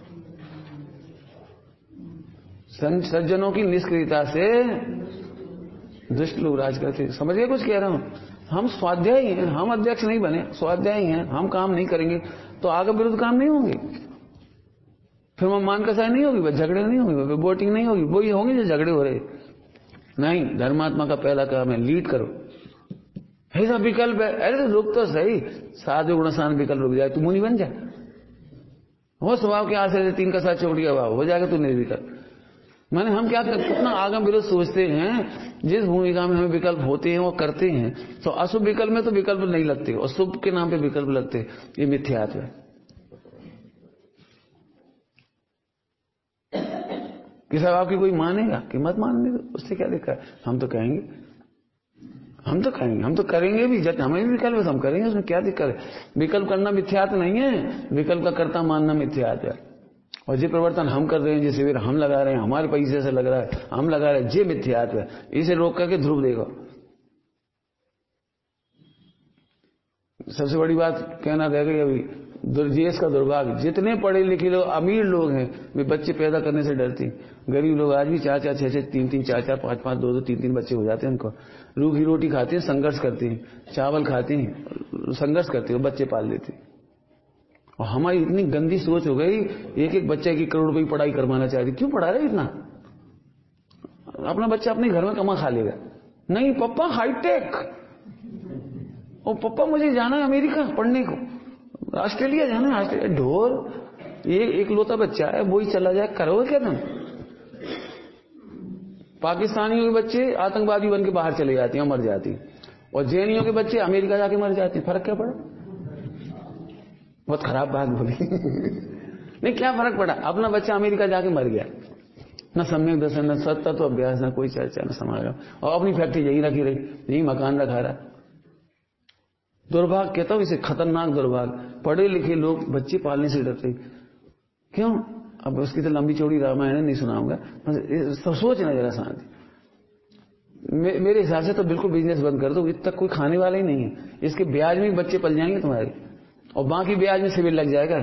सज्जनों की निष्क्रियता से दुष्ट लोग राज करते हैं। समझिए कुछ कह रहा हूं। हम स्वाध्यायी हैं, हम अध्यक्ष नहीं बने, स्वाध्यायी हैं, हम काम नहीं करेंगे तो आगे विरुद्ध काम नहीं होंगे। फिर वहां मान कसाई नहीं होगी, झगड़े नहीं होंगे, वोटिंग नहीं होगी। वही होंगे जो झगड़े हो रहे। नहीं, धर्मात्मा का पहला काम है लीड करो। ऐसा विकल्प है, अरे तो रुक तो सही, साधु गुणसान विकल्प रुक जाए, तू मुनि बन जा। वो स्वभाव के आश्रय से तीन का साथ चौड़िया भाव हो जाएगा, तू निर्विकल्प। माने हम क्या कितना आगम विरोध सोचते हैं। जिस भूमिका में हमें विकल्प होते हैं वो करते हैं। तो अशुभ विकल्प में तो विकल्प नहीं लगते और शुभ के नाम पे विकल्प लगते। ये मिथ्यात्व है। कि साहब आपकी कोई मानेगा कि मत मानने दो, उससे क्या दिक्कत है। हम तो कहेंगे, हम तो कहेंगे, हम तो करेंगे भी। जब हमें भी विकल्प है तो हम करेंगे, उसमें क्या दिक्कत है। विकल्प करना मिथ्यात्व नहीं है, विकल्प का कर्ता मानना मिथ्यात्व है। और जो प्रवर्तन हम कर रहे हैं, जो शिविर हम लगा रहे हैं, हमारे पैसे से लग रहा है, हम लगा रहे हैं, जे मिथ्यात्व है। इसे रोक करके ध्रुव देखो। सबसे बड़ी बात कहना रह गई अभी, दुर्देश का दुर्भाग्य। जितने पढ़े लिखे लोग, अमीर लोग हैं, वे बच्चे पैदा करने से डरते हैं। गरीब लोग आज भी चार चार छह छह तीन तीन चार चार पांच पांच दो दो तीन तीन बच्चे हो जाते हैं उनको। रूखी रोटी खाते हैं, संघर्ष करते हैं, चावल खाते हैं, संघर्ष करते हैं, बच्चे पाल लेते हैं। और हमारी इतनी गंदी सोच हो गई, एक एक बच्चे की करोड़ रुपए की पढ़ाई करवाना चाहती। क्यों पढ़ा रहे इतना? अपना बच्चा अपने घर में कमा खा लेगा। नहीं पप्पा हाईटेक, और पप्पा मुझे जाना है अमेरिका पढ़ने को, ऑस्ट्रेलिया जाना है, ऑस्ट्रेलिया। ढोर, ये एक लौता बच्चा है, वो ही चला जाए, करोगे क्या तुम? पाकिस्तानियों के बच्चे आतंकवादी बन के बाहर चले जाते हैं, मर जाती हैं। और जैनियों के बच्चे अमेरिका जाके मर जाते हैं। फर्क क्या पड़ा? बहुत खराब बात बोली। नहीं, क्या फर्क पड़ा? अपना बच्चा अमेरिका जाके मर गया, न सम्यक दर्शन, न सत्ता तो अभ्यास, न कोई चर्चा, न समागम, और अपनी फैक्ट्री यही रखी रही, यही मकान रखा रहा। दुर्भाग्य कहता हूं इसे, खतरनाक दुर्भाग्य। पढ़े लिखे लोग बच्चे पालने से डरते। क्यों? अब उसकी तो लंबी चौड़ी रामायण नहीं सुनाऊंगा, सब सोचना जरा शांति। मे, मेरे हिसाब से तो बिल्कुल बिजनेस बंद कर दो, इतना कोई खाने वाला ही नहीं है। इसके ब्याज में बच्चे पल जाएंगे तुम्हारे, और बाकी ब्याज में शिविर लग जाएगा।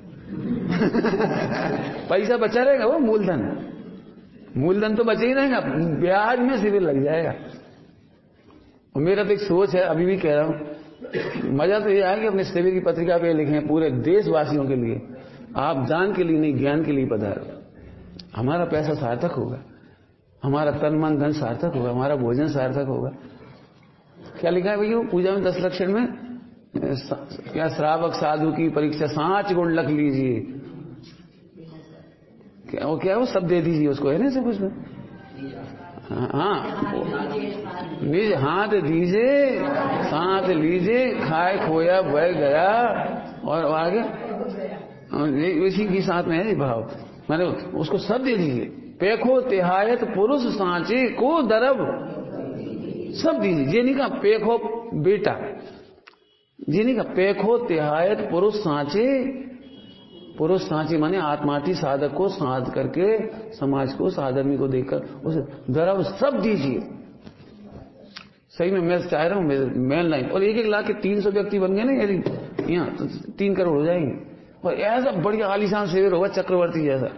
पैसा बचा रहेगा, वो मूलधन, मूलधन तो बचे ही रहेगा, ब्याज में शिविर लग जाएगा। और मेरा तो एक सोच है, अभी भी कह रहा हूं, मजा तो ये आया कि अपने शिविर की पत्रिका पे लिखें पूरे देशवासियों के लिए, आप दान के लिए नहीं ज्ञान के लिए पधारो। हमारा पैसा सार्थक होगा, हमारा तन मन धन सार्थक होगा, हमारा भोजन सार्थक होगा। क्या लिखा है भैया पूजा में दस लक्षण में? क्या श्रावक साधु की परीक्षा साच गुण लख लीजिए, क्या वो क्या वो सब दे दीजिए उसको, है ना सब कुछ में। हाँ, निज हाथ दीजिए साथ लीजिए, खाए खोया बह गया, और आगे इसी के साथ में है भाव, मैंने उसको सब दे दीजिए। पेखो तिहायत पुरुष सांचे को दरब, सब दीजिए। ये नहीं कहा पेखो बेटा, ये नहीं कहा पेखो तिहायत पुरुष सांचे। पुरुष सांचे माने आत्मार्थी साधक को साध करके, समाज को, साधर्मी को देखकर उसे दरब सब दीजिए, सही में मैं चाह रहा हूँ मेन लाइन, और एक एक लाख के तीन सौ व्यक्ति बन गए ना यदि यहाँ तो तीन करोड़ हो जाएंगे, और ऐसा बढ़िया आलीशान शिविर होगा चक्रवर्ती जैसा।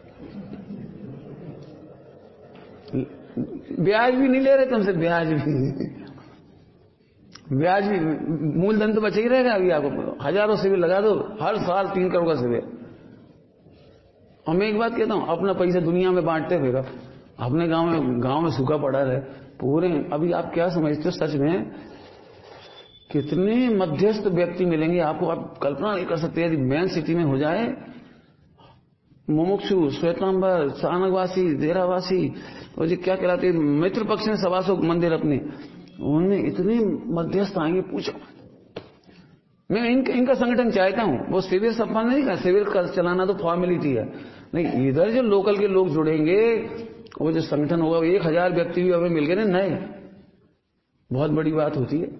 ब्याज भी नहीं ले रहे तुमसे, ब्याज भी ब्याज भी मूलधन तो बचा ही रहेगा। अभी आपको हजारों शिविर लगा दो, हर साल तीन करोड़ का शिविर। और मैं एक बात कहता हूं, अपना पैसा दुनिया में बांटते फिर अपने गांव में गांव में सूखा पड़ा रहे पूरे। अभी आप क्या समझते हो सच में कितने मध्यस्थ व्यक्ति मिलेंगे आपको, आप कल्पना नहीं कर सकते। यदि मेन सिटी में हो जाए, मुमुक्षु, श्वेतांबर, सानगवासी, देरावासी, और जो क्या कहलाते मित्र पक्ष में सवा सौ मंदिर अपने, उनमें इतने मध्यस्थ आएंगे पूछो। मैं इनका इनका संगठन चाहता हूं, वो शिविर सफा नहीं का शिविर का चलाना तो फॉर्मेलिटी है, नहीं इधर जो लोकल के लोग जुड़ेंगे, वो जो संगठन होगा, एक हजार व्यक्ति भी हमें मिल गए ना नए, बहुत बड़ी बात होती है।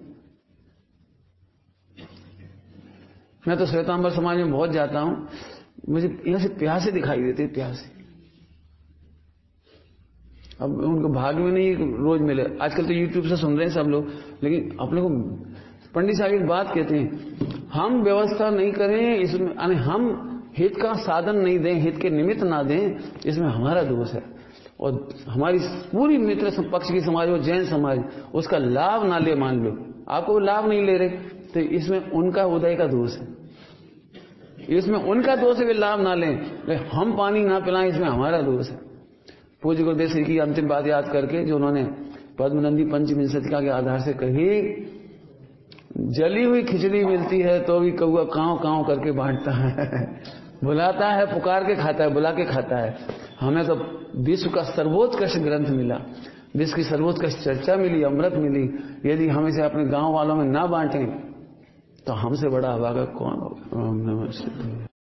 मैं तो श्वेतांबर समाज में बहुत जाता हूं, मुझे यहां से प्यासे दिखाई देते, प्यासे। अब उनको भाग में नहीं रोज मिले, आजकल तो यूट्यूब से सुन रहे हैं सब लोग, लेकिन अपने को पंडित साहब एक बात कहते हैं, हम व्यवस्था नहीं करें इसमें, यानी हम हित का साधन नहीं दें, हित के निमित्त ना दें, इसमें हमारा दोष है। और हमारी पूरी मित्र पक्ष की समाज हो, जैन समाज, उसका लाभ ना ले, मान लो आपको लाभ नहीं ले रहे, तो इसमें उनका उदय का दोष है, इसमें उनका दोष है वे लाभ ना लें, हम पानी ना पिलाएं, इसमें हमारा दोष है। पूज्य गुरुदेव श्री की अंतिम बात याद करके जो उन्होंने पद्मनंदी पंचविंशतिका के आधार से कही, जली हुई खिचड़ी मिलती है तो भी कौआ कांव कांव करके बांटता है, बुलाता है पुकार के खाता है, बुला के खाता है। हमें तो विश्व का सर्वोत्कृष्ट ग्रंथ मिला, विश्व की सर्वोत्कृष्ट चर्चा मिली, अमृत मिली, यदि हम इसे अपने गांव वालों में ना बांटें तो हमसे बड़ा अभागा कौन होगा।